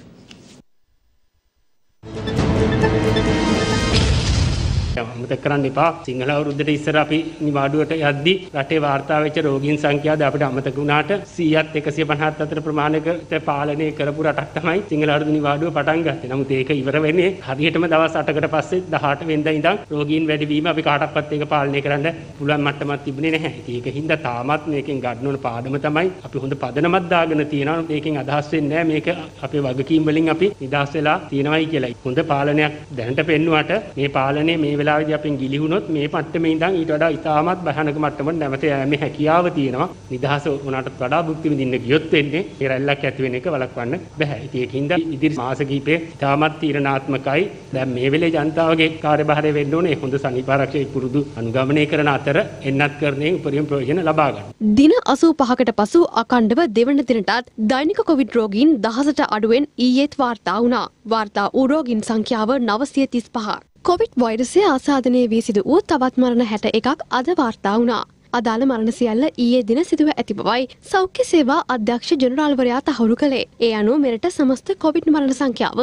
අමතක කරන්න එපා. සිංහල අවුරුද්දට ඉස්සර අපි නිවාඩුවට යද්දී රටේ වාර්තා වෙච්ච රෝගීන් සංඛ්‍යාව අපිට අමතක වුණාට 100ත් 150ත් අතර ප්‍රමාණයකට පාලනය කරපු රටක් තමයි සිංහල අවුරුදු නිවාඩුව පටන් ගත්තේ. නමුත් ඒක ඉවර වෙන්නේ හරියටම දවස් 8කට පස්සේ 18 වෙනිදා ඉඳන් රෝගීන් වැඩි වීම අපි කාටවත් ඒක පාලනය කරන්න පුළුවන් මට්ටමක් තිබුණේ නැහැ. ඒක හින්දා තාමත් මේකෙන් ගන්න ඕන පාඩම තමයි අපි හොඳ පදනමක් දාගෙන තියෙනවා. මේකෙන් අදහස් වෙන්නේ නැහැ මේක අපේ වගකීම් වලින් අපි නිදහස් වෙලා තියෙනවයි කියලා. හොඳ පාලනයක් දැනට පෙන්නුවට මේ පාලනය මේ වෙලාවේදී අපෙන් ගිලිහුනොත් මේ මට්ටමේ ඉඳන් ඊට වඩා ඉතාමත් භයානක මට්ටමකට නැවත යෑමේ හැකියාව තියෙනවා. නිදහස උනාටත් වඩා භුක්ති විඳින්න ගියොත් වෙන්නේ ඒ රැල්ලක් ඇති වෙන එක වළක්වන්න බෑ. ඉතින් ඒකින්ද ඉදිරි මාස කිහිපේ ඉතාමත් තීරණාත්මකයි. දැන් මේ වෙලේ ජනතාවගේ කාර්යභාරය වෙන්න ඕනේ හොඳ සනීපාරක්ෂක පුරුදු අනුගමනය කරන අතර එන්නත් කරන්නේ උපරිම ප්‍රයෝජන ලබා ගන්න. දින 85කට පසු අකණ්ඩව දෙවන දිනටත් දෛනික කොවිඩ් රෝගීන් 10ට අඩුවෙන් ඊයේත් වාර්තා වුණා. වාර්තා වූ රෝගීන් සංඛ්‍යාව 935. කොවිඩ් වෛරසය ආසාදනය වී සිදු වූ තවත් මරණ 61ක් අද වාර්තා වුණා. අදාළ මරණ සියල්ල ඊයේ දින සිදුව ඇති බවයි සෞඛ්‍ය සේවා අධ්‍යක්ෂ ජෙනරාල්වරයා තහවුරු කළේ. ඒ අනුව මෙරට සමස්ත කොවිඩ් මරණ සංඛ්‍යාව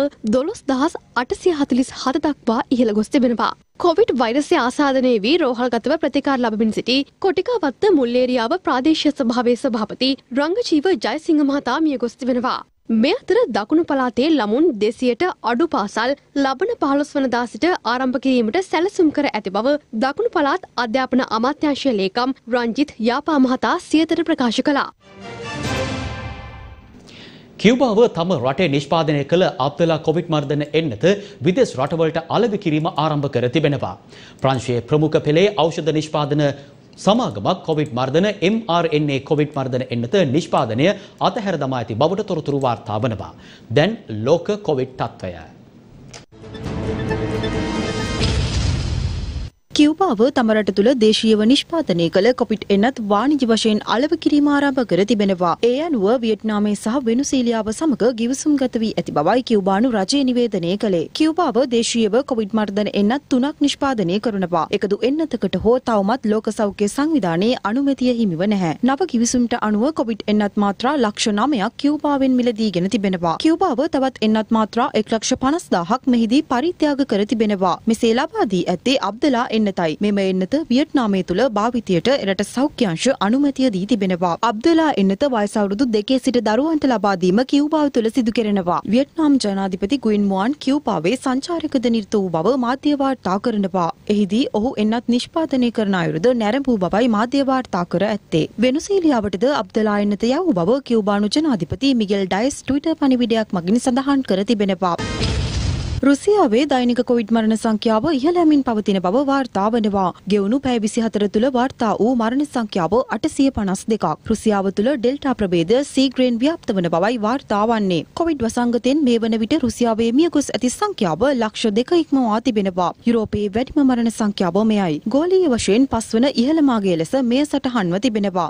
12847 දක්වා ඉහළ ගොස් තිබෙනවා. කොවිඩ් වෛරසය ආසාදනය වී රෝහල්ගතව ප්‍රතිකාර ලබමින් සිටි කොටිකාවත්ත මුල්ලේරියාව ප්‍රාදේශීය සභාවේ සභාපති රංගජීව ජයසිංහ මහතා මිය ගොස් තිබෙනවා. මේ අතර දකුණු පළාතේ ළමුන් 200ට අඩු පාසල් ලබන 15 වනදා සිට ආරම්භ කිරීමට සැලසුම් කර ඇති බව දකුණු පළාත් අධ්‍යාපන අමාත්‍යාංශ ලේකම් රංජිත් යාපා මහතා සියතට ප්‍රකාශ කළා. කියුබාව තම රටේ නිෂ්පාදනය කළ අබ්දලා කොවිඩ් මර්ධන එන්නත විදේශ රටවලට අලෙවි කිරීම ආරම්භ කර තිබෙනවා. ප්‍රංශයේ ප්‍රමුඛ පෙළේ ඖෂධ නිෂ්පාදන සමාගමක් කොවිඩ් මර්ධන mRNA කොවිඩ් මර්ධන එන්නත නිෂ්පාදනය අතහැර දමා ඇති බවට තොරතුරු වාර්තා වනවා. දැන් ලෝක කොවිඩ් තත්ත්වය. කියුබාව තම රට තුළ දේශීයව නිෂ්පාදනය කළ කොවිඩ් එන්නත් වාණිජ්‍ය වශයෙන් අලෙවි කිරීම ආරම්භ කර තිබෙනවා. ඒ අනුව වියට්නාමය සහ වෙනුසීලියාව සමග ගිවිසුම්ගත වී ඇති බවයි කියුබානු රජය නිවේදනය කළේ. කියුබාව දේශීයව කොවිඩ් මර්ධන එන්නත් 3ක් නිෂ්පාදනය කරනවා. එකදු එන්නතකට හෝ තවමත් ලෝක සෞඛ්‍ය සංවිධානයේ අනුමැතිය හිමිව නැහැ. නව ගිවිසුමට අනුව කොවිඩ් එන්නත් මාත්‍රා ලක්ෂ 9ක් කියුබාවෙන් මිලදීගෙන තිබෙනවා. කියුබාව තවත් එන්නත් මාත්‍රා 1,50,000ක් මෙහිදී පරිත්‍යාග කර තිබෙනවා. මෙසේ ලබා දී ඇත්තේ අබ්දලා එන්නතයි. මෙම එන්නත වියට්නාමය තුළ භාවිතයට එරට සෞඛ්‍යංශ අනුමැතිය දී තිබෙනවා. අබ්දලා එන්නත වයස අවුරුදු 2 සිට දරුවන්ට ලබා දීම කියුබාව තුළ සිදු කෙරෙනවා. වියට්නාම් ජනාධිපති ගුයින් මුවන් කියුබාවේ සංචාරකද නිරත වූ බව මාධ්‍ය වාර්තා කරනවා. එහිදී ඔහු එන්නත් නිෂ්පාදනය කරන අයුරුද නැරඹූ බවයි මාධ්‍ය වාර්තා කර ඇත්තේ. වෙනුසීලියාවටද අබ්දලා එන්නත යවූ බව කියුබානු ජනාධිපති මිගෙල් ඩයස් ට්විටර් පණිවිඩයක් මගින් සඳහන් කර තිබෙනවා. රුසියාවේ දෛනික කොවිඩ් මරණ සංඛ්‍යාව ඉහළ යමින් පවතින බව වාර්තා වනවා. ගෙවුණු පැය 24 තුළ වාර්තා වූ මරණ සංඛ්‍යාව 852ක්. රුසියාව තුළ ඩෙල්ටා ප්‍රභේදය සීග්‍රේන් ව්‍යාප්ත වන බවයි වාර්තා වන්නේ. කොවිඩ් වසංගතයෙන් මේ වන විට රුසියාවේ මියගොස් ඇති සංඛ්‍යාව ලක්ෂ 2 ඉක්මවා තිබෙනවා. යුරෝපයේ වැඩිම මරණ සංඛ්‍යාව මෙයයි. ගෝලීය වශයෙන් පස්වන ඉහළ මාගයේ ලෙස මෙය සටහන්ව තිබෙනවා.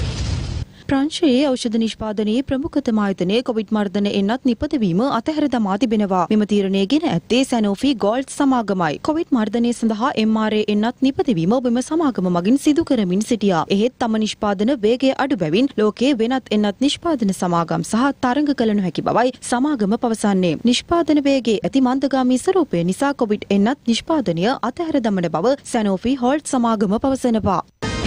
ප්‍රංශයේ ඖෂධ නිෂ්පාදනයේ ප්‍රමුඛතම ආයතනයේ කොවිඩ් මර්ධන එන්නත් නිපදවීම අතහැර දමා තිබෙනවා. මෙම තීරණය ගෙන ඇත්තේ සැනෝෆි ගෝල්ඩ් සමාගමයි. කොවිඩ් මර්ධනය සඳහා mRNA එන්නත් නිපදවීම ඔබම සමාගම මගින් සිදු කරමින් සිටියා. එහෙත් තම නිෂ්පාදන වේගය අඩු බැවින් ලෝකයේ වෙනත් එන්නත් නිෂ්පාදන සමාගම් සහ තරඟ කළ නොහැකි බවයි සමාගම පවසන්නේ. නිෂ්පාදන වේගයේ ඇති මන්දගාමී ස්වරූපය නිසා කොවිඩ් එන්නත් නිෂ්පාදනය අතහැර දමන බව සැනෝෆි හෝල්ඩ් සමාගම පවසනවා.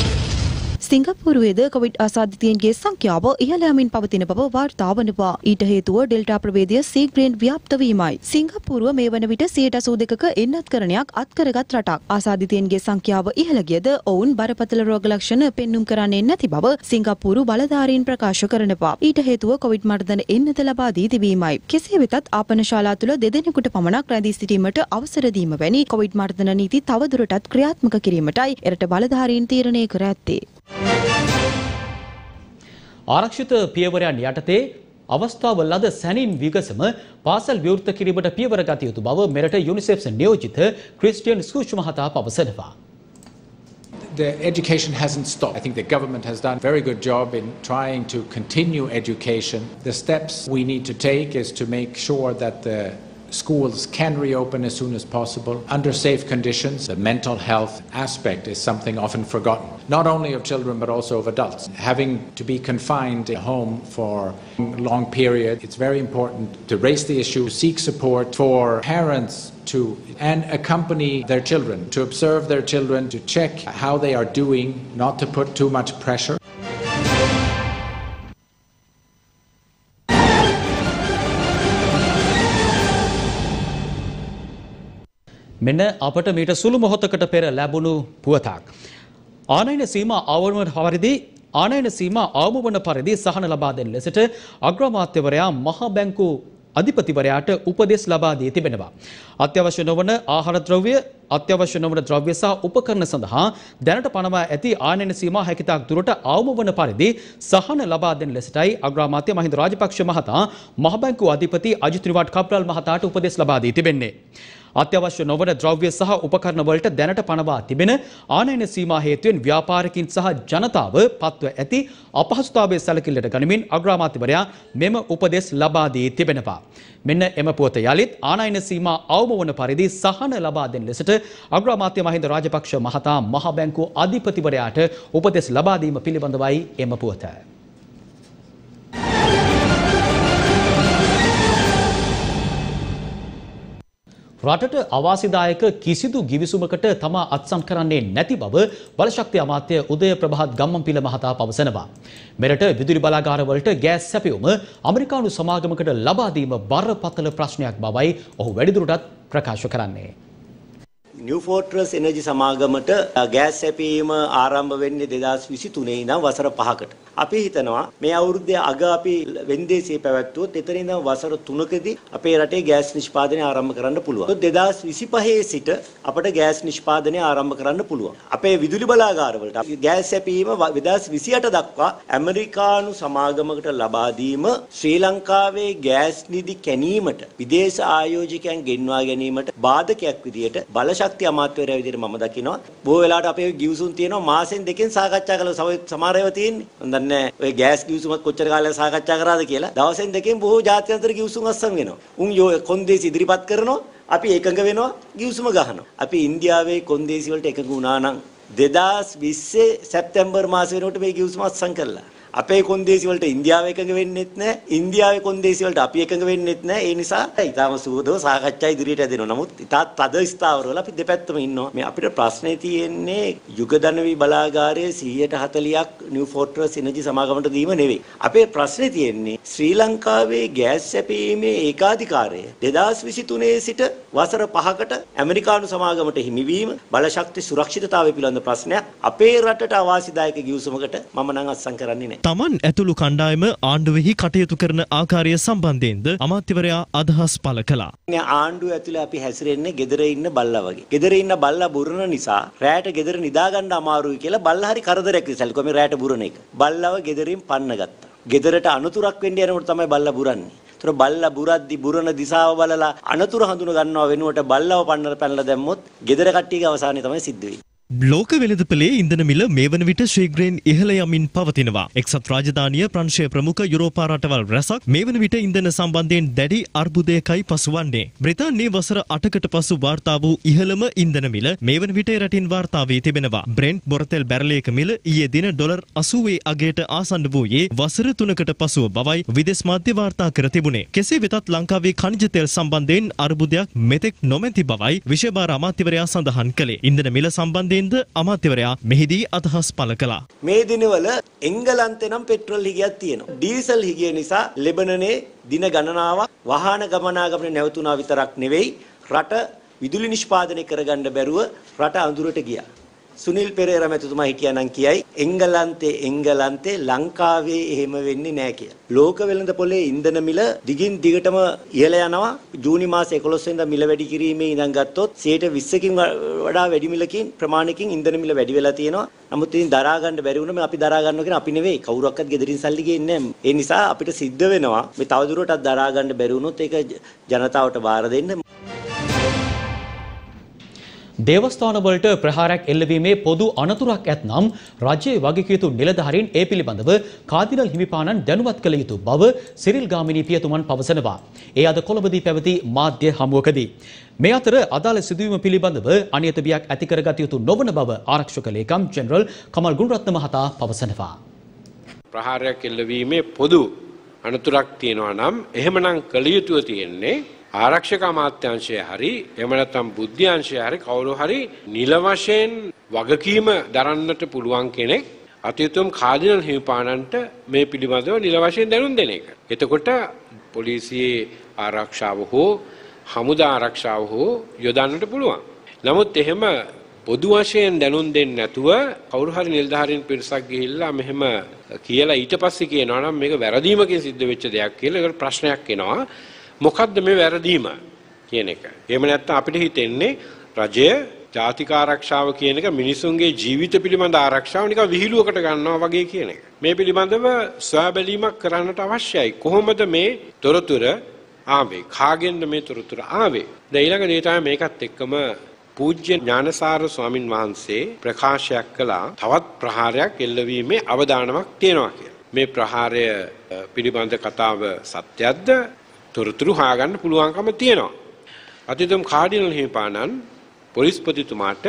සිංගප්පූරුවේද කොවිඩ් ආසාදිතයින්ගේ සංඛ්‍යාව ඉහළ යමින් පවතින බව වාර්තා වනවා. ඊට හේතුව ඩෙල්ටා ප්‍රභේදය සීග්‍රේන් ව්‍යාප්ත වීමයි. සිංගප්පූරුව මේ වන විට 82%ක එන්නත්කරණයක් අත්කරගත් රටක්. ආසාදිතයින්ගේ සංඛ්‍යාව ඉහළ ගියද ඔවුන් බරපතල රෝග ලක්ෂණ පෙන්눔 කරන්නේ නැති බව සිංගප්පූරු බලධාරීන් ප්‍රකාශ කරනවා. ඊට හේතුව කොවිඩ් මර්ධන එන්නත ලබා දී තිබීමයි. කෙසේ වෙතත් ආපනශාලා තුළ දෙදෙනෙකුට පමණක් රැඳී සිටීමට අවසර දීම වැනි කොවිඩ් මර්ධන නීති තවදුරටත් ක්‍රියාත්මක කිරීමටයි එරට බලධාරීන් තීරණය කර ඇත්තේ. ආරක්ෂිත පියවරයන් යටතේ අවස්ථාව ලද සැනින් විගසම පාසල් විවෘත කිරීමට පියවර ගත යුතු බව මෙරට යුනිසෙෆ් නියෝජිත ක්‍රිස්ටියන් ස්කූච් මහතා පවසනවා. The education hasn't stopped. I think the government has done a very good job in trying to continue education. The steps we need to take is to make sure that the schools can reopen as soon as possible under safe conditions. The mental health aspect is something often forgotten, not only of children but also of adults. Having to be confined at home for a long period, it's very important to raise the issue, seek support for parents to and accompany their children, to observe their children, to check how they are doing, not to put too much pressure. මෙන්න අපට මීට සුළු මොහොතකට පෙර ලැබුණු පුවතක්. ආනයන සීමා අවම වන පරිදි සහන ලබා දෙන ලෙසට අග්‍රාමාත්‍යවරයා මහා බැංකු අධිපතිවරයාට උපදෙස් ලබා දී තිබෙනවා. අත්‍යවශ්‍ය නොවන ආහාර ද්‍රව්‍ය, අත්‍යවශ්‍ය නොවන ද්‍රව්‍ය සහ උපකරණ සඳහා දැනට පනවා ඇති ආනයන සීමා හැකිතාක් දුරට අවම වන පරිදි සහන ලබා දෙන ලෙසටයි අග්‍රාමාත්‍ය මහින්ද රාජපක්ෂ මහතා මහා බැංකු අධිපති අජිත් රිවාඩ් කප්රාල් මහතාට උපදෙස් ලබා දී තිබෙන්නේ. අත්‍යවශ්‍ය නොවන ද්‍රව්‍ය සහ උපකරණ වලට දැනට පනවා තිබෙන ආනයන සීමා හේතුවෙන් ව්‍යාපාරිකින් සහ ජනතාව පත්ව ඇති අපහසුතාවයේ සැලකිල්ලට ගනිමින් අග්‍රාමාත්‍යවරයා මෙම උපදෙස් ලබා දී තිබෙනවා. මෙන්න එම පුවත යලිත් ආනයන සීමා අවම වන පරිදි සහන ලබා දෙන ලෙසට අග්‍රාමාත්‍ය මහින්ද රාජපක්ෂ මහතා මහා බැංකු අධිපතිවරයාට උපදෙස් ලබා දීම පිළිබඳවයි එම පුවත. රටට අවාසිදායක කිසිදු ගිවිසුමකට තමා අත්සන් කරන්නේ නැති බව බලශක්ති අමාත්‍ය උදය ප්‍රභාත් ගම්මන්පිල මහතා පවසනවා. මෙරට විදුලි බලාගාරවලට ගෑස් සැපයුම ඇමරිකානු සමාගමකට ලබා දීම බරපතල ප්‍රශ්නයක් බවයි ඔහු වැඩිදුරටත් ප්‍රකාශ කරන්නේ. නිව් ෆෝර්ට්‍රස් එනර්ජි සමාගමට ගෑස් සැපයීම ආරම්භ වෙන්නේ 2023 ඉඳන් වසර 5කට. අපි හිතනවා මේ අවුරුද්දේ අග අපි වෙන්දේසියේ පැවැත්වුවොත් එතන ඉඳන් වසර 3කදී අපේ රටේ ගෑස් නිෂ්පාදනය ආරම්භ කරන්න පුළුවන්. 2025 සිට අපට ගෑස් නිෂ්පාදනය ආරම්භ කරන්න පුළුවන්. අපේ විදුලි බලාගාරවලට ගෑස් සැපීම 2028 දක්වා ඇමරිකානු සමාගමකට ලබා දීම ශ්‍රී ලංකාවේ ගෑස් නිධි කැණීමට විදේශ ආයෝජකයන් ගෙන්වා ගැනීමට බාධකයක් විදියට බලශක්ති අමාත්‍යවරයා විදියට මම දකිනවා. බොහෝ වෙලාවට අපේ ගිවිසුම් තියෙනවා මාසෙන් දෙකෙන් සාකච්ඡා කළා සමහර ඒවා තියෙන්නේ. මම දන්නේ ඔය ගෑස් ගිවිසුමත් කොච්චර කාලයක් සාකච්ඡා කරාද කියලා. දවසෙන් දෙකෙන් බොහෝ ජාත්‍යන්තර ගිවිසුම් අස්සම් වෙනවා. උන් කොන්දේසි ඉදිරිපත් කරනවා. අපි එකඟ වෙනවා ගිවිසුම ගහනවා. අපි ඉන්දියාවේ කොන්දේසි වලට එකඟ වුණා නම් 2020 සැප්තැම්බර් මාස වෙනකොට මේ ගිවිසුම අත්සන් කළා. අපේ කොන්දේසි වලට ඉන්දියාව එකඟ වෙන්නෙත් නැහැ. ඉන්දියාවේ කොන්දේසි වලට අපි එකඟ වෙන්නෙත් නැහැ. ඒ නිසා ඊටම සුවදව සාකච්ඡා ඉදිරියට යදිනවා. නමුත් ඊටත් තද ස්ථාවරවල අපි දෙපැත්තම ඉන්නවා. මේ අපිට ප්‍රශ්නේ තියෙන්නේ යුගදනවි බලාගාරයේ 140ක් නිව් ෆෝර්ට්‍රස් එනර්ජි සමාගමට දීම නෙවෙයි. අපේ ප්‍රශ්නේ තියෙන්නේ ශ්‍රී ලංකාවේ ගෑස් සැපීමේ ඒකාධිකාරය 2023 සිට වසර 5කට ඇමරිකානු සමාගමට හිමිවීම බලශක්ති සුරක්ෂිතතාවය පිළිබඳ ප්‍රශ්නයක් අපේ රටට අවාසිදායක ගිවිසුමකට මම නම් අත්සන් කරන්නේ නැහැ. තමන් ඇතුළු කණ්ඩායම ආණ්ඩුවෙහි කටයුතු කරන ආකාරය සම්බන්ධයෙන්ද අමාත්‍යවරයා අදහස් පළ කළා. ආණ්ඩුව ඇතුළේ අපි හැසිරෙන්නේ ගෙදර ඉන්න බල්ලා වගේ. ගෙදර ඉන්න බල්ලා බුරන නිසා රැයට ගෙදර නිදා ගන්න අමාරුයි කියලා බල්ලා හරි කරදරයක් විසල් කොහේ රැයට බුරන එක. බල්ලව ගෙදරින් පන්න ගත්තා. ගෙදරට අනතුරක් වෙන්න යනකොට තමයි බල්ලා බුරන්නේ. ඒතර බල්ලා බුරද්දි බුරන දිශාව බලලා අනතුර හඳුන ගන්නවා වෙනුවට බල්ලව පැනලා දැම්මොත් ගෙදර කට්ටියගේ අවසානය තමයි සිද්ධ වෙන්නේ. ලෝක වෙළඳපොලේ ඉන්ධන මිල මේ වන විට ශීඝ්‍රයෙන් ඉහළ යමින් පවතිනවා. එක්සත් රාජධානිය ප්‍රංශය ප්‍රමුඛ යුරෝපා රටවල් රැසක් මේ වන විට ඉන්ධන සම්බන්ධයෙන් දැඩි අර්බුදයකයි පසුවන්නේ. බ්‍රිතාන්‍යයේ වසර 8කට පසු වාර්තා වූ ඉහළම ඉන්ධන මිල මේ වන විට රටින් වාර්තා වී තිබෙනවා. බ්‍රෙන්ට් බොරතෙල් බැරලයක මිල ඊයේ දින ඩොලර් 80 අගයට ආසන්න වූයේ වසර 3කට පසුව බවයි විදේශ මාධ්‍ය වාර්තා කර තිබුණේ. කෙසේ වෙතත් ලංකාවේ ඛනිජ තෙල් සම්බන්ධයෙන් අර්බුදයක් මෙතෙක් නොමැති බවයි විශේෂ අමාත්‍යවරයා සඳහන් කළේ. ඉන්ධන මිල සම්බන්ධයෙන් අමාත්‍යවරයා මෙහිදී අදහස් පළ කළා. මේ දිනවල එංගලන්තේ නම් පෙට්‍රල් හිගයක් තියෙනවා. ඩීසල් හිගිය නිසා ලෙබනනේ දින ගණනාවක් වාහන ගමනාගමන නැවතුණා විතරක් නෙවෙයි රට විදුලි නිෂ්පාදනය කරගන්න බැරුව රට අඳුරට ගියා. සුනිල් පෙරේරා මැතිතුමා හිටියානම් කියයි එංගලන්තේ ලංකාවේ එහෙම වෙන්නේ නැහැ කියලා. ලෝක වෙළඳ පොලේ ඉන්ධන මිල දිගින් දිගටම ඉහළ යනවා. ජූනි මාසේ 11 වෙනිදා මිල වැඩි කිරීමේ ඉඳන් ගත්තොත් 120කින් වඩා වැඩි මිලකින් ප්‍රමාණයකින් ඉන්ධන මිල වැඩි වෙලා තියෙනවා. නමුත් ඉතින් දරා ගන්න බැරි වුණා. අපි දරා ගන්නවා කියන අපි නෙවෙයි. කවුරක්වත් ගෙදරින් සල්ලි ගේන්නේ නැහැ. ඒ නිසා අපිට සිද්ධ වෙනවා මේ තවදුරටත් දරා ගන්න බැරි වුණොත් ඒක ජනතාවට බාර දෙන්න. දේවස්ථානවලට ප්‍රහාරයක් එල්ලවීමේ පොදු අනතුරක් ඇතනම් රජයේ වගකීතු නිලධාරීන් ඒ පිළිබඳව කාදිනල් හිමිපාණන් දැනුවත් කළ යුතු බව සිරිල් ගාමිණී පියතුමන් පවසනවා. ඒ අද කොළඹදී පැවති මාධ්‍ය හමුවකදී. මේ අතර අදාළ සිදුවීම පිළිබඳව අනියත බියක් ඇති කරගත යුතු නොවන බව ආරක්ෂක ලේකම් ජෙනරල් කමල් ගුණරත්න මහතා පවසනවා. ප්‍රහාරයක් එල්ලවීමේ පොදු අනතුරක් තියෙනවා නම් එහෙමනම් කළ යුතුව තියෙන්නේ ආරක්ෂක අමාත්‍යාංශය හරි එහෙම නැත්නම් බුද්ධ්‍යාංශය හරි කවුරු හරි නිල වශයෙන් වගකීම දරන්නට පුළුවන් කෙනෙක් අතියුතුම් කාදිනල් හිමිපාණන්ට මේ පිළිබඳව නිල වශයෙන් දැනුම් දෙන එක. එතකොට පොලිසියේ ආරක්ෂාව හෝ හමුදා ආරක්ෂාව හෝ යොදන්නට පුළුවන්. නමුත් එහෙම පොදු වශයෙන් දැනුම් දෙන්නේ නැතුව කවුරු හරි නිලධාරීන් පිරිසක් ගිහිල්ලා මෙහෙම කියලා ඊට පස්සේ කියනවා නම් මේක වැරදීමකින් සිද්ධ වෙච්ච දෙයක් කියලා ඒකට ප්‍රශ්නයක් එනවා. මොකද්ද මේ වැරදීම කියන එක. එහෙම නැත්නම් අපිට හිතෙන්නේ රජය ජාතික ආරක්ෂාව කියන එක මිනිසුන්ගේ ජීවිත පිළිබඳ ආරක්ෂාව නිකන් විහිළුවකට ගන්නවා වගේ කියන එක. මේ පිළිබඳව සොයා බැලීමක් කරන්නට අවශ්‍යයි. කොහොමද මේ තොරතුර ආවේ? කාගෙන්ද මේ තොරතුර ආවේ? දැන් ඊළඟ දේ තමයි මේකත් එක්කම පූජ්‍ය ඥානසාර ස්වාමින් වහන්සේ ප්‍රකාශයක් කළා තවත් ප්‍රහාරයක් එල්ලවීමේ අවදානමක් තියෙනවා කියලා. මේ ප්‍රහාරය පිළිබඳ කතාව සත්‍යද්ද? තොරතුරු හොයාගන්න පුළුවන්කම තියෙනවා. අතිතුම් කාඩිනල් හිමිපාණන් පොලිස්පතිතුමාට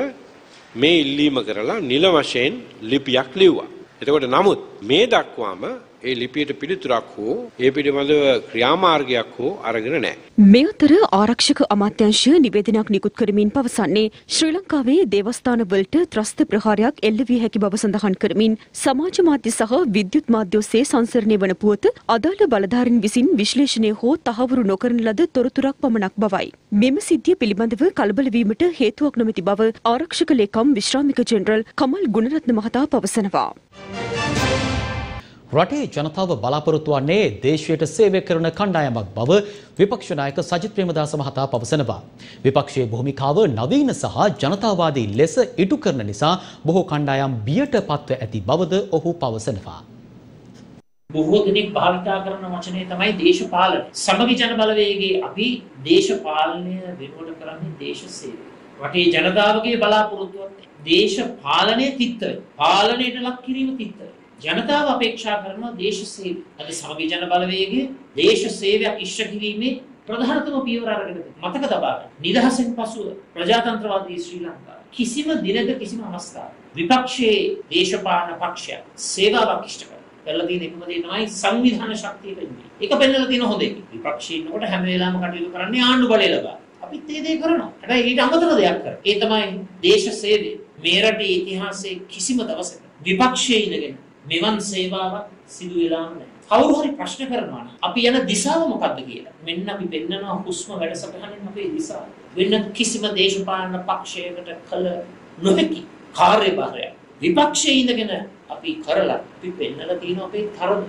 මේ ඉල්ලීම කරලා නිල වශයෙන් ලිපියක් ලිව්වා. එතකොට නමුත් මේ දක්වාම ඒ ලිපියට පිළිතුරක් හෝ ඒ පිළිබඳව ක්‍රියාමාර්ගයක් හෝ අරගෙන නැහැ. මේ අතර ආරක්ෂක අමාත්‍යාංශය නිවේදනයක් නිකුත් කරමින් පවසන්නේ ශ්‍රී ලංකාවේ දේවස්ථානවලට ත්‍රස්ත ප්‍රහාරයක් එල්ල විය හැකි බව සඳහන් කරමින් සමාජ මාධ්‍ය සහ විද්‍යුත් මාධ්‍ය ඔස්සේ සංසරණය වන පුවත අදාළ බලධාරීන් විසින් විශ්ලේෂණය හෝ තහවුරු නොකරන ලද තොරතුරක් පමණක් බවයි. මෙම සිද්ධිය පිළිබඳව කලබල වීමට හේතුවක් නොමැති බව ආරක්ෂක ලේකම් විශ්‍රාමික ජෙනරල් කමල් ගුණරත්න මහතා පවසනවා. රටේ ජනතාව බලාපොරොත්තු වන්නේ දේශයට සේවය කරන කණ්ඩායමක් බව විපක්ෂ නායක සජිත් ප්‍රේමදාස මහතා පවසනවා. විපක්ෂයේ භූමිකාව නවීන සහ ජනතාවාදී ලෙස ඉටු කරන නිසා බොහෝ කණ්ඩායම් බියට පත්ව ඇති බවද ඔහු පවසනවා. බොහෝ දෙනෙක් භාවිතා කරන වචනේ තමයි දේශපාලන. සමගි ජන බලවේගයේ අපි දේශපාලනය වෙනුවට කරන්නේ දේශ සේවය. රටේ ජනතාවගේ බලාපොරොත්තුවත් දේශපාලනයේ තිත්තයි. පාලනයට ලක් කිරීම තිත්තයි. ජනතාව අපේක්ෂා කරනවා දේශ සේවය. අද සමගි ජන බලවේගයේ දේශ සේවයක් ඉෂ්ට කිරීමේ ප්‍රධානතම පියවර අරගෙන මතක තබා ගන්න. නිදහසෙන් පසුව ප්‍රජාතන්ත්‍රවාදී ශ්‍රී ලංකාව කිසිම දිනක කිසිම අවස්ථාවක විපක්ෂයේ දේශපාලන පක්ෂය සේවාවක් ඉෂ්ට කරනවා. කරලා තියෙන එකම දේ තමයි සංවිධාන ශක්තිය වෙන්නේ. ඒක පෙන්නලා තියෙන හොඳ එකක්. විපක්ෂයේ ඉන්නකොට හැම වෙලාවෙම කටයුතු කරන්නේ ආණ්ඩු බලය ලබා. අපිත් ඒ දේ කරනවා. හැබැයි ඊට අමතර දෙයක් කරා. ඒ තමයි දේශ සේවය. මේ රටේ ඉතිහාසයේ කිසිම දවසක විපක්ෂයේ ඉඳගෙන මෙවන් සේවාවක් සිදු වෙලාම නැහැ. කවුරු හරි ප්‍රශ්න කරනවා නම් අපි යන දිශාව මොකක්ද කියලා. මෙන්න අපි පෙන්නනවා හුස්ම වැඩසටහනින් අපේ දිශාව. වෙන කිසිම දේශපාලන පක්ෂයකට කළ නොහැකි කාර්යභාරයක්. විපක්ෂයේ ඉඳගෙන අපි කරලා අපි පෙන්නලා තියෙන අපේ තරම.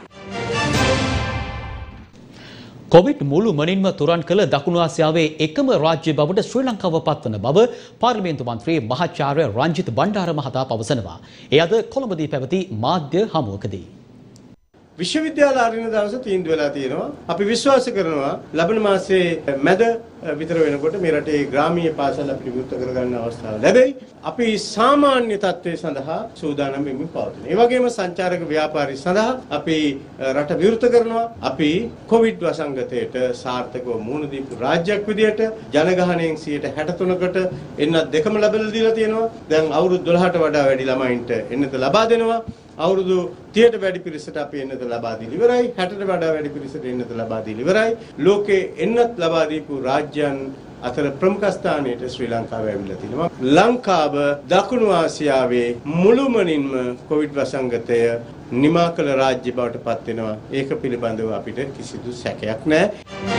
කොවිඩ් මුළු මනින්ම තුරන් කළ දකුණු ආසියාවේ එකම රාජ්‍ය බවට ශ්‍රී ලංකාව පත්වන බව පාර්ලිමේන්තු මන්ත්‍රී මහාචාර්ය රංජිත් බණ්ඩාර මහතා පවසනවා. එය අද කොළඹදී පැවති මාධ්‍ය හමුවකදී. විශ්වවිද්‍යාල ආරණ්‍ය දවස තීන්දුව වෙලා තියෙනවා. අපි විශ්වාස කරනවා ලබන මාසයේ මැද විතර වෙනකොට මේ රටේ ග්‍රාමීය පාසල් අපිට විවෘත කරගන්න අවස්ථාව ලැබෙයි. අපි සාමාන්‍ය තත්ත්වයේ සඳහා සූදානම් වෙමින් පවතිනවා. ඒ වගේම සංචාරක ව්‍යාපාරي සඳහා අපි රට විවෘත කරනවා. අපි කොවිඩ් වසංගතයට සාර්ථකව මුහුණ දීපු රාජ්‍යයක් විදියට ජනගහනයෙන් 63%කට එන්නත් දෙකම ලැබලා දීලා තියෙනවා. දැන් අවුරුදු 12ට වඩා වැඩි ළමයින්ට එන්නත ලබා දෙනවා. අවුරුදු 30ට වැඩි පිරිසට අපි එන්නත ලබා දීලා ඉවරයි. 60ට වඩා වැඩි පිරිසට එන්නත ලබා දීලා ඉවරයි. ලෝකේ එන්නත් ලබා දීපු රාජ්‍යයන් අතර ප්‍රමුඛ ස්ථානයට ශ්‍රී ලංකාව ඇවිල්ලා තිනවා. ලංකාව දකුණු ආසියාවේ මුළුමනින්ම කොවිඩ් වසංගතය නිමා කළ රාජ්‍ය බවට පත් වෙනවා. ඒක පිළිබඳව අපිට කිසිදු සැකයක් නැහැ.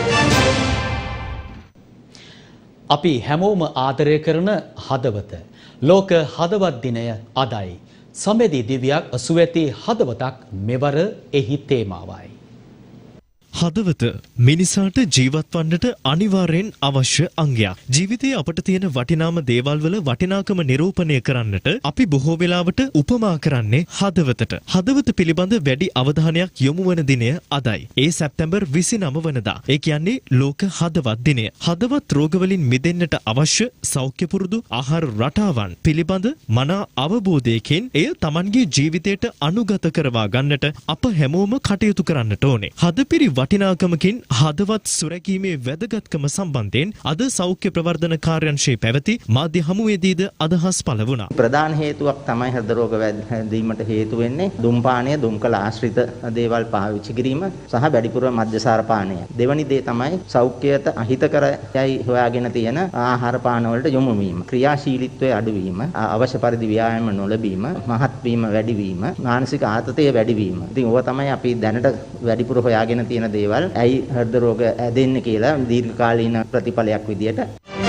අපි හැමෝම ආදරය කරන හදවත. ලෝක හදවත් දිනය අදයි. සමෙදී දිව්‍යයක් අසුවැති හදවතක් මෙවර එහි තේමාවයි. හදවත මිනිසාට ජීවත් වන්නට අනිවාර්යෙන් අවශ්‍ය අංගයක්. ජීවිතයේ අපට තියෙන වටිනාම දේවල් වල වටිනාකම නිරූපණය කරන්නට අපි බොහෝ වෙලාවට උපමා කරන්නේ හදවතට. හදවත පිළිබඳ වැඩි අවධානයක් යොමු වන දිනය අදයි. ඒ සැප්තැම්බර් 29 වනදා. ඒ කියන්නේ ලෝක හදවත් දිනය. හදවත් රෝගවලින් මිදෙන්නට අවශ්‍ය සෞඛ්‍ය පුරුදු ආහාර රටාවන් පිළිබඳ මනා අවබෝධයකින් එය Tamanගේ ජීවිතයට අනුගත කරවා ගන්නට අප හැමෝම කටයුතු කරන්නට ඕනේ. හදපිරි වටිනාකමකින් හදවත් සුරැකීමේ වැදගත්කම සම්බන්ධයෙන් අද සෞඛ්‍ය ප්‍රවර්ධන කාර්යාංශයේ පැවති මාධ්‍ය හමුවේදීද අදහස් පළ වුණා. ප්‍රධාන හේතුවක් තමයි හෘද රෝග වැදීමට හේතු වෙන්නේ දුම්පානය, දුම්කල ආශ්‍රිත දේවල් පාවිච්චි කිරීම සහ වැඩිපුර මද්යසාර පානය. දෙවැනි දේ තමයි සෞඛ්‍යයට අහිතකර යයි හොයාගෙන තියෙන ආහාර පාන වලට යොමු වීම. ක්‍රියාශීලීත්වයේ අඩුවීම, අවශ්‍ය පරිදි ව්‍යායාම නොලැබීම, මහත් වීම වැඩි වීම, මානසික ආතතිය වැඩි වීම. ඉතින් ඕවා තමයි අපි දැනට වැඩිපුර හොයාගෙන තියෙන දේවල්. ඇයි හෘද රෝග ඇදෙන්නේ කියලා දීර්ඝකාලීන ප්‍රතිඵලයක් විදියට.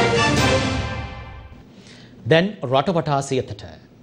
දැන් රටවටා සියතට.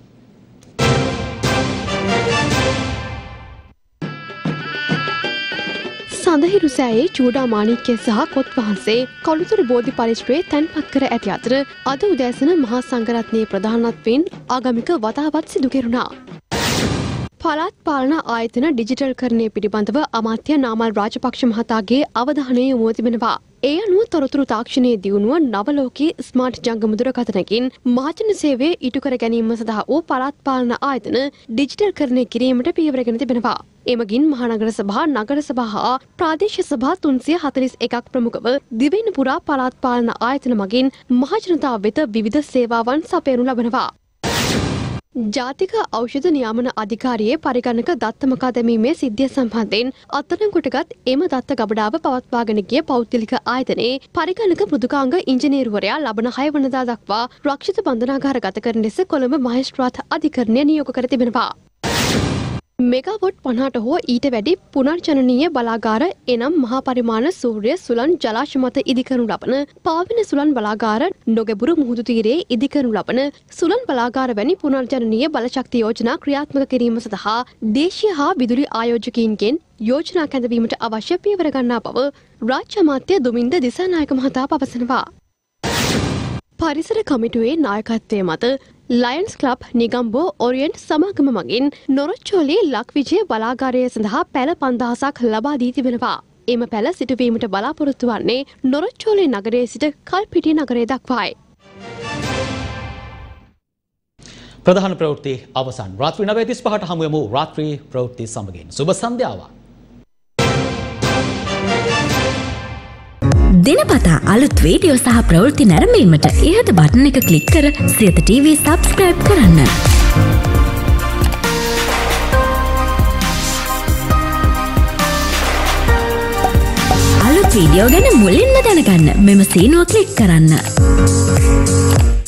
සඳහිරු සෑයේ චූඩා මාණික්‍ය සහ කොත් වහන්සේ කළුතර බෝධි පරිශ්‍රයේ තැන්පත් කර ඇති අතර අද උදෑසන මහා සංඝරත්නයේ ප්‍රධානත්වයෙන් ආගමික වතාවත් සිදු කෙරුණා. පළාත් පාලන ආයතන ඩිජිටල් කරණය පිළිබඳව අමාත්‍ය නාමල් රාජපක්ෂ මහතාගේ අවධානය යොමු තිබෙනවා. ඒ අනුව තොරතුරු තාක්ෂණයේ දියුණුව නවලෝකී ස්මාර්ට් ජංගම දුරකථනකින් මහජන සේවය ඉටු කර ගැනීම සඳහා වූ පළාත් පාලන ආයතන ඩිජිටල් කරණය කිරීමට පියවරගෙන තිබෙනවා. එමගින් මහනගර සභා, නගර සභා හා ප්‍රාදේශීය සභා 341ක් ප්‍රමුඛව දිවයින පුරා පළාත් පාලන ආයතන මගින් මහජනතාව වෙත විවිධ සේවාවන් සපයනු ලබනවා. ජාතික ඖෂධ නියාමන අධිකාරියේ පරිගණක දත්ත මකා දැමීමේ සිද්ධිය සම්බන්ධයෙන් අත්අඩංගුවටගත් එම දත්ත ගබඩාව පවත්වාගෙන ගිය පෞද්ගලික ආයතනයේ පරිගණක මෘදුකාංග ඉංජිනේරුවරයා ලබන 6 වනදා දක්වා රක්ෂිත බන්ධනාගාර ගත කරන ලෙස කොළඹ මහේස්ත්‍රාත් අධිකරණය නියෝග කර තිබෙනවා. මෙගාවොට් 50ට හෝ ඊට වැඩි පුනර්ජනනීය බලාගාර එනම් මහා පරිමාණ සූර්ය සුළං ජලාශ මත ඉදිකරනු ලබන පාවෙන සුළං බලාගාර නොගැඹුරු මුහුදු තීරයේ ඉදිකරනු ලබන සුළං බලාගාර වැනි පුනර්ජනනීය බලශක්ති යෝජනා ක්‍රියාත්මක කිරීම සඳහා දේශීය හා විදුලි ආයෝජකයින්ගෙන් යෝජනා කැඳවීමට අවශ්‍ය පියවර ගන්නා බව රාජ්‍ය අමාත්‍ය දුමින්ද දිසානායක මහතා පවසනවා. පරිසර කමිටුවේ නායකත්වය මත ලයන්ස් ක්ලබ් නිගම්බෝ ඔරියන්ට් සමාගම මගින් නොරොච්චෝලේ ලක්විජය බලාගාරය සඳහා පැළ 5000ක් ලබා දී තිබෙනවා. එම පැළ සිටුවීමට බලාපොරොත්තු වන්නේ නොරොච්චෝලේ නගරයේ සිට කල්පිටිය නගරය දක්වායි. ප්‍රධාන ප්‍රවෘත්ති අවසන්. රාත්‍රී 9:35ට හමු වෙමු රාත්‍රී ප්‍රවෘත්ති සමගින්. සුබ සන්ධ්‍යාවක්. දිනපතා අලුත් වීඩියෝ සහ ප්‍රවෘත්ති නැරඹීමට ඉහත බටන් එක ක්ලික් කර සියත TV සබ්ස්ක්‍රයිබ් කරන්න. අලුත් වීඩියෝ ගැන මුලින්ම දැනගන්න මෙම සීනුව ක්ලික් කරන්න.